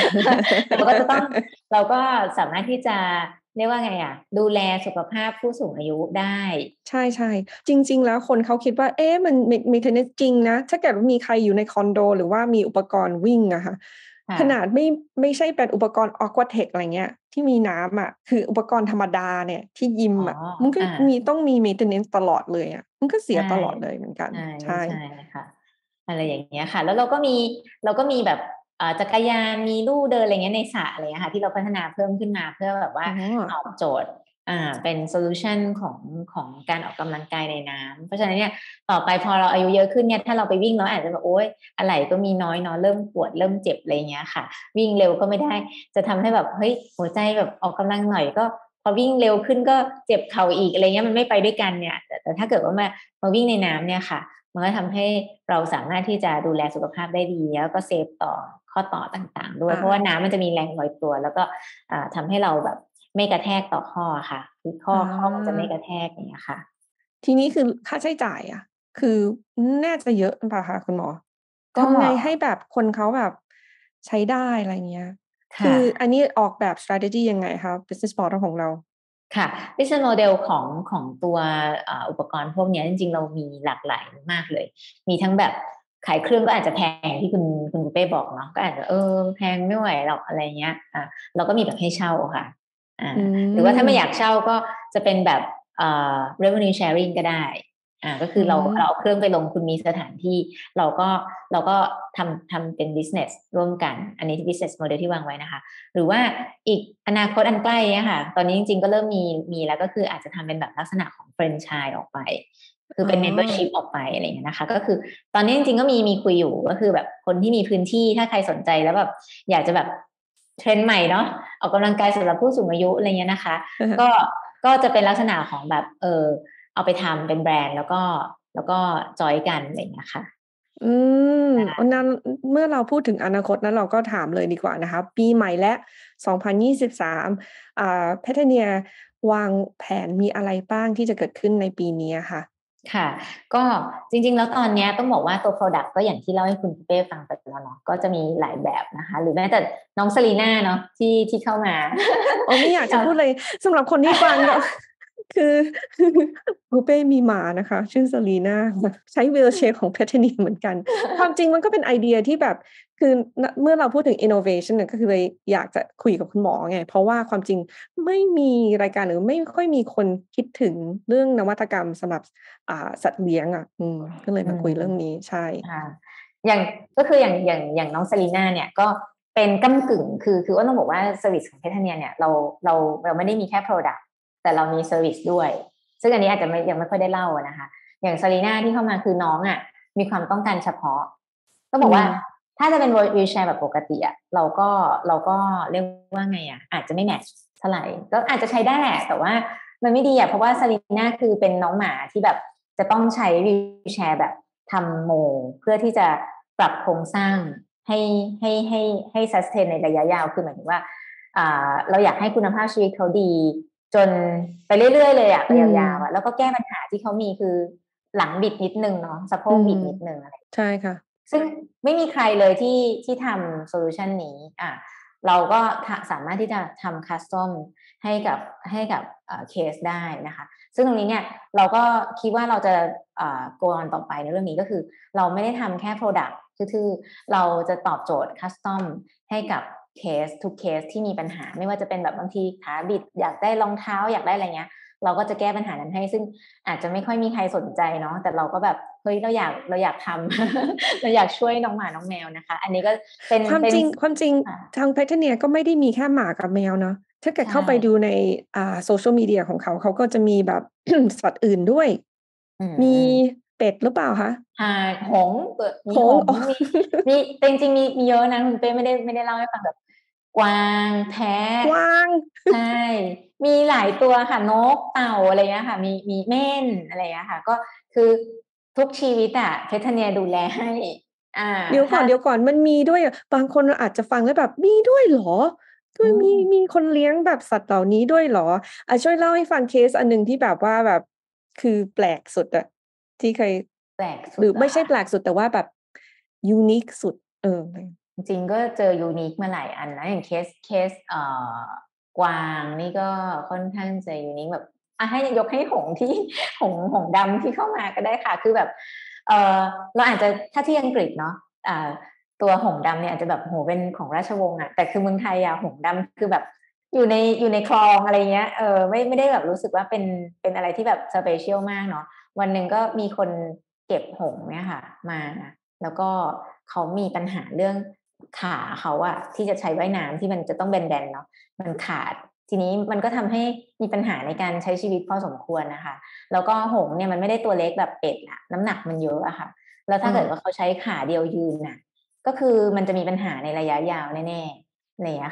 [SPEAKER 2] เราก็สามารถที่จะเรียกว่าไงดูแลสุขภาพผู้สูงอายุได้
[SPEAKER 1] ใช่ๆจริงๆแล้วคนเขาคิดว่าเอ๊ะมันmaintenance จริงนะถ้าเกิดว่ามีใครอยู่ในคอนโดหรือว่ามีอุปกรณ์วิ่งอะค่ะขนาดไม่ใช่เป็นอุปกรณ์ Aquatech อะไรเงี้ยที่มีน้ำอะคืออุปกรณ์ธรรมดาเนี่ยที่ยิมอะมันก็ต้องมี maintenance ตลอดเลยอะมันก็เสียตลอดเลยเหมือนกันใช่
[SPEAKER 2] ใช่ค่ะอะไรอย่างเงี้ยค่ะแล้วเราก็มีแบบจักรยานมีลู่เดินอะไรเงี้ยในสระอะไรเงี้ยค่ะที่เราพัฒนาเพิ่มขึ้นมาเพื่อแบบว่า
[SPEAKER 1] อ๋อ
[SPEAKER 2] ตอบโจทย์เป็นโซลูชันของการออกกำลังกายในน้ำเพราะฉะนั้นเนี่ยต่อไปพอเราอายุเยอะขึ้นเนี่ยถ้าเราไปวิ่งเราอาจจะแบบโอ๊ยอะไรก็มีน้อยเนาะเริ่มปวดเริ่มเจ็บอะไรเงี้ยค่ะวิ่งเร็วก็ไม่ได้จะทำให้แบบเฮ้ยหัวใจแบบออกกำลังหน่อยก็พอวิ่งเร็วขึ้นก็เจ็บเข่าอีกอะไรเงี้ยมันไม่ไปด้วยกันเนี่ยแต่ถ้าเกิดว่ามาวิ่งในน้ำเนี่ยค่ะมันก็ทำให้เราสามารถที่จะดูแลสุขภาพได้ดีแล้วก็เซฟต่อข้อต่อต่างๆด้วยเพราะว่าน้ำมันจะมีแรงลอยตัวแล้วก็ทำให้เราแบบไม่กระแทกต่อข้อค่ะคือข้อมันจะไม่กระแทกอย่างเงี้ยค่ะ
[SPEAKER 1] ทีนี้คือค่าใช้จ่ายอะคือน่าจะเยอะเปล่าคะคุณหมอ
[SPEAKER 2] ก็
[SPEAKER 1] ทำไงให้แบบคนเขาแบบใช้ได้อะไรเงี้ยคื
[SPEAKER 2] ค่ะ
[SPEAKER 1] ออันนี้ออกแบบ strategy ยังไงคะ business model ของเรา
[SPEAKER 2] ค่ะ business model ของตัวอุปกรณ์พวกนี้จริงๆเรามีหลากหลายมากเลยมีทั้งแบบขายเครื่องก็อาจจะแพงที่คุณเป้บอกเนาะก็อาจจะแพงไม่ไหวหรอกอะไรเงี้ยเราก็มีแบบให้เช่าค่ะ
[SPEAKER 1] อื
[SPEAKER 2] หรือว่าถ้าไม่อยาก
[SPEAKER 1] ม
[SPEAKER 2] เช่าก็จะเป็นแบบrevenue sharing ก็ได้ก็คือเรา
[SPEAKER 1] ม
[SPEAKER 2] เอาเครื่องไปลงคุณมีสถานที่เราก็ทำเป็น business ร่วมกันอันนี้ business model ที่วางไว้นะคะ หรือว่าอีกอนาคตอันใกล้เนี่ยค่ะตอนนี้จริงๆก็เริ่มมีแล้วก็คืออาจจะทำเป็นแบบลักษณะของแฟรนไชส์ออกไปคือ
[SPEAKER 1] อ๋อ
[SPEAKER 2] เป็น membership ออกไปอะไรอย่างเงี้ยนะคะก็คือตอนนี้จริงๆก็มีคุยอยู่ก็คือแบบคนที่มีพื้นที่ถ้าใครสนใจแล้วแบบอยากจะแบบเทรนด์ใหม่เนาะออกกำลังกายสำหรับผู้สูงอายุอะไรเงี้ยนะคะก็ก็จะเป็นลักษณะของแบบเอาไปทำเป็นแบรนด์แล้วก็จอยกันอะไรอย่างเงี้ยค่ะ
[SPEAKER 1] อือันนั้นเมื่อเราพูดถึงอนาคตนั้นเราก็ถามเลยดีกว่านะคะปีใหม่และ2023Petronia วางแผนมีอะไรบ้างที่จะเกิดขึ้นในปีนี้อะค่ะ
[SPEAKER 2] ค่ะก็จริงๆแล้วตอนนี้ต้องบอกว่าตัว Product ก็อย่างที่เล่าให้คุณเป้ฟังไปแล้วเนาะก็จะมีหลายแบบนะคะหรือแม้แต่น้องซารีน่าเนาะที่เข้ามา
[SPEAKER 1] โอ้ไม่อยากจะพูดเลยสำหรับคนที่ฟังก็คือปูเป้มีหมานะคะชื่อ Selina ใช้วีลแชร์ของ Petronia เหมือนกันความจริงมันก็เป็นไอเดียที่แบบคือเมื่อเราพูดถึง innovation เนี่ยก็คือเลยอยากจะคุยกับคุณหมอไงเพราะว่าความจริงไม่มีรายการหรือไม่ค่อยมีคนคิดถึงเรื่องนวัตกรรมสำหรับสัตว์เลี้ยงอะก็เลย
[SPEAKER 2] อื
[SPEAKER 1] มาคุยเรื่อง
[SPEAKER 2] ม
[SPEAKER 1] นี้ใช่
[SPEAKER 2] ค่ะอย่างก็คืออย่างน้องซารีน่าเนี่ยก็เป็นก้ำกึ่งคือว่าต้องบอกว่าเซอร์วิสของเพทเนียเนี่ยเราไม่ได้มีแค่ Product แต่เรามีเซอร์วิสด้วยซึ่งอันนี้อาจจะยังไม่ค่อยได้เล่านะคะอย่างซารีน่าที่เข้ามาคือน้องอ่ะมีความต้องการเฉพาะต้องบอกว่า
[SPEAKER 1] อืม
[SPEAKER 2] ถ้าจะเป็นวีลแชร์แบบปกติอ่ะเราก็เรียกว่าไงอ่ะอาจจะไม่แมทช์เท่าไหร่ก็อาจจะใช้ได้แหละแต่ว่ามันไม่ดีอ่ะเพราะว่าซารีน่าคือเป็นน้องหมาที่แบบจะต้องใช้วีลแชร์แบบทำโมเพื่อที่จะปรับโครงสร้างให้ให้ซัสเทนในระยะยาวคือหมายถึงว่าเราอยากให้คุณภาพชีวิตเขาดีจนไปเรื่อยๆเลยอะไป
[SPEAKER 1] อื
[SPEAKER 2] ยาวๆอะ
[SPEAKER 1] ม
[SPEAKER 2] แล้วก็แก้ปัญหาที่เขามีคือหลังบิดนิดนึงเนาะสะโพ
[SPEAKER 1] อืม
[SPEAKER 2] กบิดนิดนึงอะไร
[SPEAKER 1] ใช่ค่ะ
[SPEAKER 2] ซึ่งไม่มีใครเลยที่ทำโซลูชันนี้เราก็สามารถที่จะทำคัสตอมให้กับให้กับเคสได้นะคะซึ่งตรงนี้เนี่ยเราก็คิดว่าเราจะgo on ต่อไปในเรื่องนี้ก็คือเราไม่ได้ทำแค่ Product คือเราจะตอบโจทย์คัสตอมให้กับเคสทุกเคสที่มีปัญหาไม่ว่าจะเป็นแบบบางทีขาบิดอยากได้รองเท้าอยากได้อะไรเงี้ยเราก็จะแก้ปัญหานั้นให้ซึ่งอาจจะไม่ค่อยมีใครสนใจเนาะแต่เราก็แบบเฮ้ยเราอยากทำ เราอยากช่วยน้องหมาน้องแมวนะคะอันนี้ก็เป็น
[SPEAKER 1] ความจริง
[SPEAKER 2] ค่ะ
[SPEAKER 1] ทาง Petronia ก็ไม่ได้มีแค่หมากับแมวเนาะถ้าเกิด
[SPEAKER 2] ใช่
[SPEAKER 1] เข้าไปดูในSocial Media ของเขาเขาก็จะมีแบบสัตว์อื่นด้วย
[SPEAKER 2] อื
[SPEAKER 1] มี
[SPEAKER 2] ม
[SPEAKER 1] เป็ดหรือเปล่าคะ
[SPEAKER 2] หงส์มีห
[SPEAKER 1] หงส์อ๋อ
[SPEAKER 2] งส์มีแต่จริงๆมีเยอะนะคุณเป้ไม่ได้เล่าให้ฟังแบบกวางแพะ
[SPEAKER 1] กวาง
[SPEAKER 2] ใช่มีหลายตัวค่ะนกเต่าอะไรเงี้ยค่ะมีเม่นอะไรเงี้ยค่ะก็คือทุกชีวิตอะเพทเนียดูแลให้อ่า
[SPEAKER 1] เดี๋ยวก่
[SPEAKER 2] ถ้า
[SPEAKER 1] อนเดี๋ยวก่อนมันมีด้วยอะบางคนอาจจะฟังแล้วแบบมีด้วยเหรอด้
[SPEAKER 2] อื
[SPEAKER 1] วยมี
[SPEAKER 2] ม
[SPEAKER 1] คนเลี้ยงแบบสัตว์เหล่านี้ด้วยเหรอช่วยเล่าให้ฟังเคสอันหนึ่งที่แบบว่าแบบคือแปลกสุดอะที่เคย
[SPEAKER 2] แปลก
[SPEAKER 1] หรือไม่ใช่
[SPEAKER 2] สุดเหรอคะ
[SPEAKER 1] แปลกสุดแต่ว่าแบบ unique สุด
[SPEAKER 2] จริงๆก็เจอยูนิคมาหลายอันนะอย่างเคสกวางนี่ก็ค่อนข้างจะยูนิคแบบให้ยกให้หงส์ที่หงส์ดำที่เข้ามาก็ได้ค่ะคือแบบเออเราอาจจะถ้าที่อังกฤษเนาะอ่าตัวหงส์ดำเนี่ยอาจจะแบบโหเป็นของราชวงศ์อะแต่คือเมืองไทยอะหงส์ดำคือแบบอยู่ในคลองอะไรเงี้ยไม่ได้แบบรู้สึกว่าเป็นอะไรที่แบบสเปเชียลมากเนาะวันหนึ่งก็มีคนเก็บหงส์เนี่ยค่ะมา แล้วก็เขามีปัญหาเรื่องขาเขาอะที่จะใช้ว่ายน้ำที่มันจะต้องแบนๆเนาะมันขาดทีนี้มันก็ทำให้มีปัญหาในการใช้ชีวิตพอสมควรนะคะแล้วก็หงส์เนี่ยมันไม่ได้ตัวเล็กแบบเป็ดอะน้ำหนักมันเยอะอะค่ะแล้วถ้าเกิดว่าเขาใช้ขาเดียวยืนน่ะก็คือมันจะมีปัญหาในระยะยาวแน่ๆอะไรอย่างเงี้ยค่ะ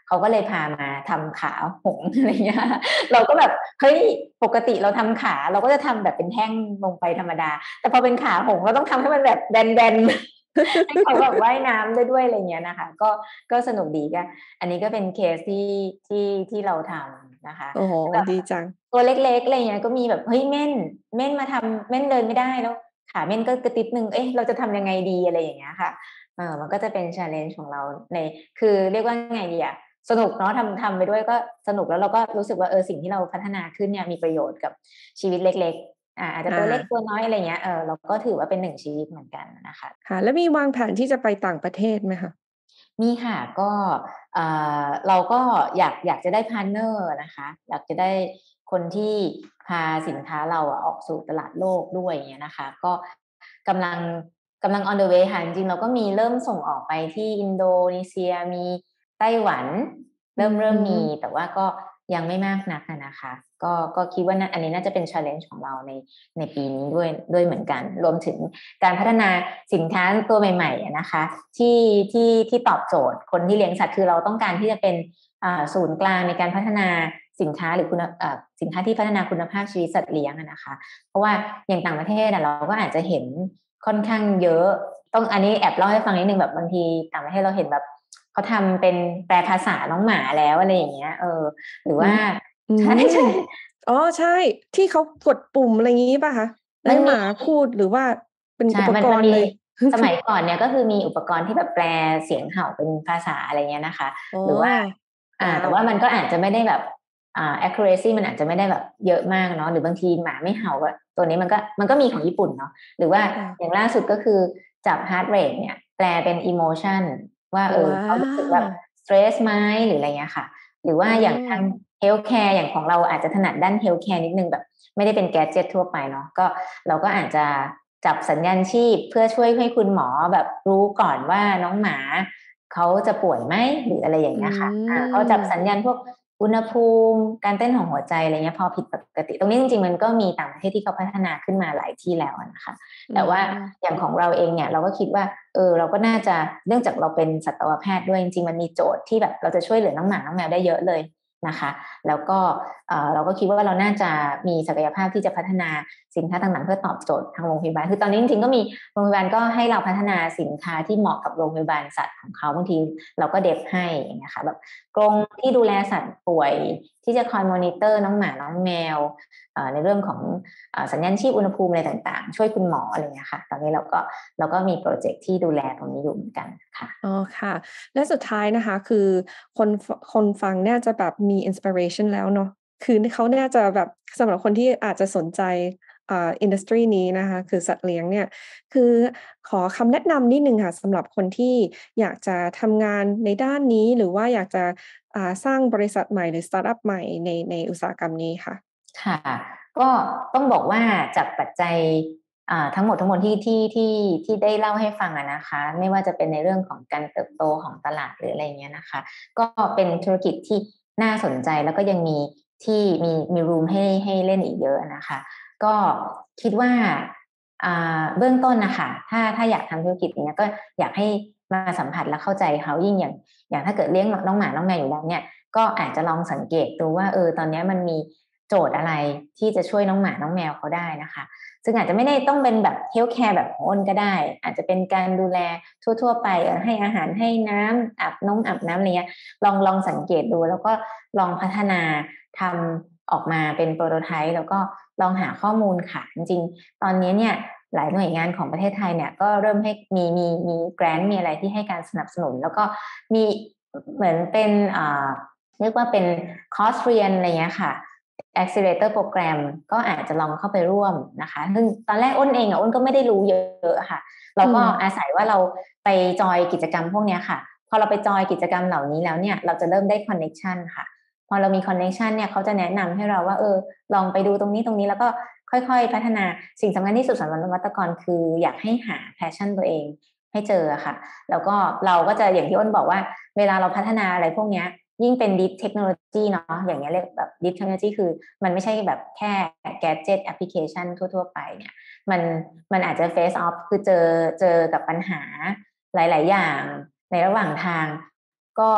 [SPEAKER 2] เขาก็เลยพามาทำขาหงส์อะไรเงี้ยเราก็แบบเฮ้ยปกติเราทำขาเราก็จะทำแบบเป็นแท่งลงไปธรรมดาแต่พอเป็นขาหงส์เราต้องทำให้มันแบบแบนๆให้เขาแบบว่ายน้ำได้ด้วยอะไรเงี้ยนะคะก็สนุกดีก็อันนี้ก็เป็นเคสที่เราทำนะคะ
[SPEAKER 1] โอ้โหดีจัง
[SPEAKER 2] ตัวเล็กๆอะไรเงี้ยก็มีแบบเฮ้ยเม่นมาทำเม่นเดินไม่ได้แล้วขาเม่นก็กระติดนึงเราจะทำยังไงดีอะไรอย่างเงี้ยค่ะมันก็จะเป็น challenge ของเราในคือเรียกว่าไงดีอะสนุกเนาะทำไปด้วยก็สนุกแล้วเราก็รู้สึกว่าสิ่งที่เราพัฒนาขึ้นเนี่ยมีประโยชน์กับชีวิตเล็กๆอาจจะตัวเล็กตัวน้อยอะไรเงี้ยเราก็ถือว่าเป็นหนึ่งชีวิตเหมือนกันนะคะ
[SPEAKER 1] ค่ะแล้วมีวางแผนที่จะไปต่างประเทศไหมคะ
[SPEAKER 2] มีค่ะก็เราก็อยากจะได้พาร์ทเนอร์นะคะอยากจะได้คนที่พาสินค้าเราออกสู่ตลาดโลกด้วยอย่างเงี้ยนะคะก็กำลังกำลัง on the way ค่ะจริงๆเราก็มีเริ่มส่งออกไปที่อินโดนีเซียมีไต้หวันเริ่มมีแต่ว่าก็ยังไม่มากนักนะคะก็คิดว่าอันนี้น่าจะเป็น challenge ของเราในปีนี้ด้วยเหมือนกันรวมถึงการพัฒนาสินค้าตัวใหม่ๆนะคะที่ตอบโจทย์คนที่เลี้ยงสัตว์คือเราต้องการที่จะเป็นศูนย์กลางในการพัฒนาสินค้าหรือสินค้าที่พัฒนาคุณภาพชีวิตสัตว์เลี้ยงนะคะเพราะว่าอย่างต่างประเทศเราก็อาจจะเห็นค่อนข้างเยอะต้องอันนี้แอบเล่าให้ฟังนิดนึงแบบบางทีต่างประเทศเราเห็นแบบเขาทำเป็นแปลภาษาน้องหมาแล้วอะไรอย่างเงี้ยหรือว่าใช่ใช่
[SPEAKER 1] อ๋อใช่ที่เขากดปุ่มอะไรงี้ป่ะคะให้หมาพูดหรือว่าเป็นอุปกรณ์เลย
[SPEAKER 2] สมัยก่อนเนี่ยก็คือมีอุปกรณ์ที่แบบแปลเสียงเห่าเป็นภาษาอะไรเงี้ยนะคะหรือว่าแต่ว่ามันก็อาจจะไม่ได้แบบaccuracy มันอาจจะไม่ได้แบบเยอะมากเนาะหรือบางทีหมาไม่เห่าตัวนี้มันก็มีของญี่ปุ่นเนาะหรือว่าอย่างล่าสุดก็คือจับ heart rate เนี่ยแปลเป็น emotion ว่าเขารู้สึกแบบ stress ไหมหรืออะไรเงี้ยค่ะหรือว่าอย่างทาง healthcare อย่างของเราอาจจะถนัดด้าน healthcare นิดนึงแบบไม่ได้เป็นแกดเจ็ตทั่วไปเนาะก็เราก็อาจจะจับสัญญาณชีพเพื่อช่วยให้คุณหมอแบบรู้ก่อนว่าน้องหมาเขาจะป่วยไหมหรืออะไรอย่างเงี้ยค่ะก็จับสัญญาณพวกอุณหภูมิการเต้นของหัวใจอะไรเงี้ยพอผิดปกติตรงนี้จริงๆมันก็มีต่างประเทศที่เขาพัฒนาขึ้นมาหลายที่แล้วนะคะแต่ว่าอย่างของเราเองเนี่ยเราก็คิดว่าเราก็น่าจะเนื่องจากเราเป็นสัตวแพทย์ด้วยจริงๆมันมีโจทย์ที่แบบเราจะช่วยเหลือน้องหมาน้องแมวได้เยอะเลยนะคะแล้วก็เราก็คิดว่าเราน่าจะมีศักยภาพที่จะพัฒนาสินค้าต่างๆเพื่อตอบโจทย์ทางโรงพยาบาลคือตอนนี้จริงๆก็มีโรงพยาบาลก็ให้เราพัฒนาสินค้าที่เหมาะกับโรงพยาบาลสัตว์ของเขาบางทีเราก็เดฟให้อย่างเงี้ยค่ะแบบกรงที่ดูแลสัตว์ป่วยที่จะคอยมอนิเตอร์น้องหมาน้องแมวในเรื่องของสัญญาณชีพอุณหภูมิอะไรต่างๆช่วยคุณหมออะไรเงี้ยค่ะตอนนี้เราก็มีโปรเจกต์ที่ดูแลตรงนี้อยู่เหมือนกันค่ะ
[SPEAKER 1] อ๋อค่ะและสุดท้ายนะคะคือคนฟังน่าจะแบบมี inspiration แล้วเนาะคือเขาน่าจะแบบสำหรับคนที่อาจจะสนใจอินดัสทรีนี้นะคะคือสัตว์เลี้ยงเนี่ยคือขอคำแนะนำนิดหนึ่งค่ะสำหรับคนที่อยากจะทำงานในด้านนี้หรือว่าอยากจะสร้างบริษัทใหม่หรือสตาร์ตอัปใหม่ในอุตสาหกรรมนี้ค่ะ
[SPEAKER 2] ค่ะก็ต้องบอกว่าจากปัจจัยทั้งหมดที่ได้เล่าให้ฟังนะคะไม่ว่าจะเป็นในเรื่องของการเติบโตของตลาดหรืออะไรเงี้ยนะคะก็เป็นธุรกิจที่น่าสนใจแล้วก็ยังมีที่มีรูมให้เล่นอีกเยอะนะคะก็คิดว่าเบื้องต้นนะคะถ้าอยากทำธุรกิจเนี้ยก็อยากให้มาสัมผัสและเข้าใจเขายิ่งอย่างถ้าเกิดเลี้ยงน้องหมาน้องแมวอยู่แล้วเนี่ยก็อาจจะลองสังเกตดูว่าตอนนี้มันมีโจทย์อะไรที่จะช่วยน้องหมาน้องแมวเขาได้นะคะซึ่งอาจจะไม่ได้ต้องเป็นแบบเฮลท์แคร์แบบของอ้นก็ได้อาจจะเป็นการดูแลทั่วๆไปให้อาหารให้น้ำอาบน้ำอะไรเงี้ยลองสังเกตดูแล้วก็ลองพัฒนาทำออกมาเป็นโปรโตไทป์แล้วก็ลองหาข้อมูลค่ะจริงๆตอนนี้เนี่ยหลายหน่วยงานของประเทศไทยเนี่ยก็เริ่มให้มีแกรนต์มีอะไรที่ให้การสนับสนุนแล้วก็มีเหมือนเป็นเรียกว่าเป็นคอร์สเรียนอะไรเงี้ยค่ะ accelerator โปรแกรมก็อาจจะลองเข้าไปร่วมนะคะซึ่งตอนแรกอ้นเองอ้นก็ไม่ได้รู้เยอะค่ะเราก็อาศัยว่าเราไปจอยกิจกรรมพวกนี้ค่ะพอเราไปจอยกิจกรรมเหล่านี้แล้วเนี่ยเราจะเริ่มได้ connection ค่ะพอเรามี connection เนี่ยเขาจะแนะนำให้เราว่าลองไปดูตรงนี้แล้วก็ค่อยๆพัฒนาสิ่งสำคัญที่สุดสำหรับนวัตกรคืออยากให้หา passion ตัวเองให้เจอค่ะแล้วก็เราก็จะอย่างที่อ้นบอกว่าเวลาเราพัฒนาอะไรพวกนี้ยิ่งเป็น deep technology เนาะอย่างเงี้ยเรียกแบบ deep technology คือมันไม่ใช่แบบแค่ gadget application ทั่วๆไปเนี่ยมันอาจจะ face off คือเจอกับปัญหาหลายๆอย่างในระหว่างทางก็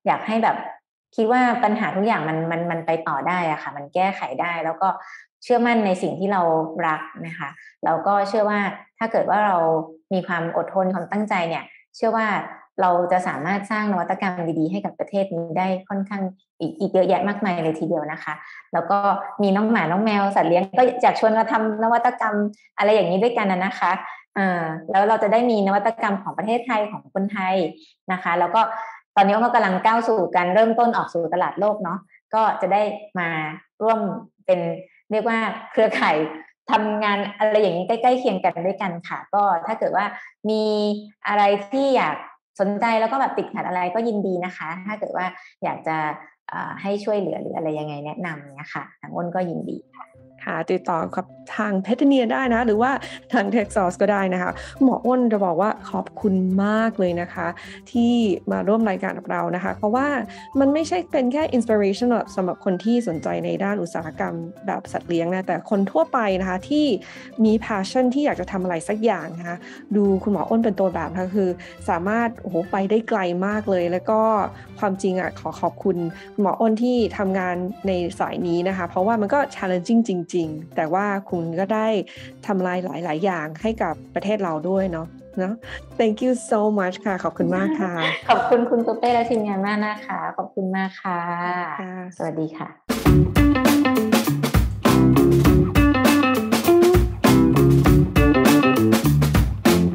[SPEAKER 2] อยากให้แบบคิดว่าปัญหาทุกอย่างมันไปต่อได้อะค่ะมันแก้ไขได้แล้วก็เชื่อมั่นในสิ่งที่เรารักนะคะแล้วก็เชื่อว่าถ้าเกิดว่าเรามีความอดทนความตั้งใจเนี่ยเชื่อว่าเราจะสามารถสร้างนวัตกรรมดีๆให้กับประเทศนี้ได้ค่อนข้างอีกเยอะแยะมากมายเลยทีเดียวนะคะแล้วก็มีน้องหมาน้องแมวสัตว์เลี้ยงก็อยากชวนมาทำนวัตกรรมอะไรอย่างนี้ด้วยกันนะคะแล้วเราจะได้มีนวัตกรรมของประเทศไทยของคนไทยนะคะแล้วก็ตอนนี้ก็กำลังก้าวสู่การเริ่มต้นออกสู่ตลาดโลกเนาะก็จะได้มาร่วมเป็นเรียกว่าเครือข่ายทำงานอะไรอย่างนี้ใกล้ๆเคียงกันด้วยกันค่ะก็ถ้าเกิดว่ามีอะไรที่อยากสนใจแล้วก็แบบติดขัดอะไรก็ยินดีนะคะถ้าเกิดว่าอยากจะให้ช่วยเหลือหรืออะไรยังไงแนะนำเนี่ยค่ะทางอ้นก็ยินดีค่ะ
[SPEAKER 1] ติดต่อกับทางเพทเนียได้นะหรือว่าทาง Texas ก็ได้นะคะหมออ้นจะบอกว่าขอบคุณมากเลยนะคะที่มาร่วมรายการกับเรานะคะเพราะว่ามันไม่ใช่เป็นแค่ inspiration สำหรับคนที่สนใจในด้านอุตสาหกรรมแบบสัตว์เลี้ยงนะแต่คนทั่วไปนะคะที่มี passion ที่อยากจะทำอะไรสักอย่างนะคะดูคุณหมออ้นเป็นตัวแบบนะคะคือสามารถไปได้ไกลมากเลยแล้วก็ความจริงขอขอบคุณหมออ้นที่ทำงานในสายนี้นะคะเพราะว่ามันก็ challenging จริงแต่ว่าคุณก็ได้ทำลายหลายๆอย่างให้กับประเทศเราด้วยเนาะ Thank you so much ค่ะขอบคุณมากค่ะ
[SPEAKER 2] ขอบคุณคุณตุ๊เป้และทีมงานมากนะคะขอบคุณมากค่ะสวัสดีค่ะ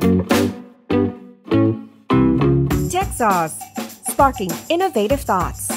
[SPEAKER 3] TechSauce, sparking innovative thoughts.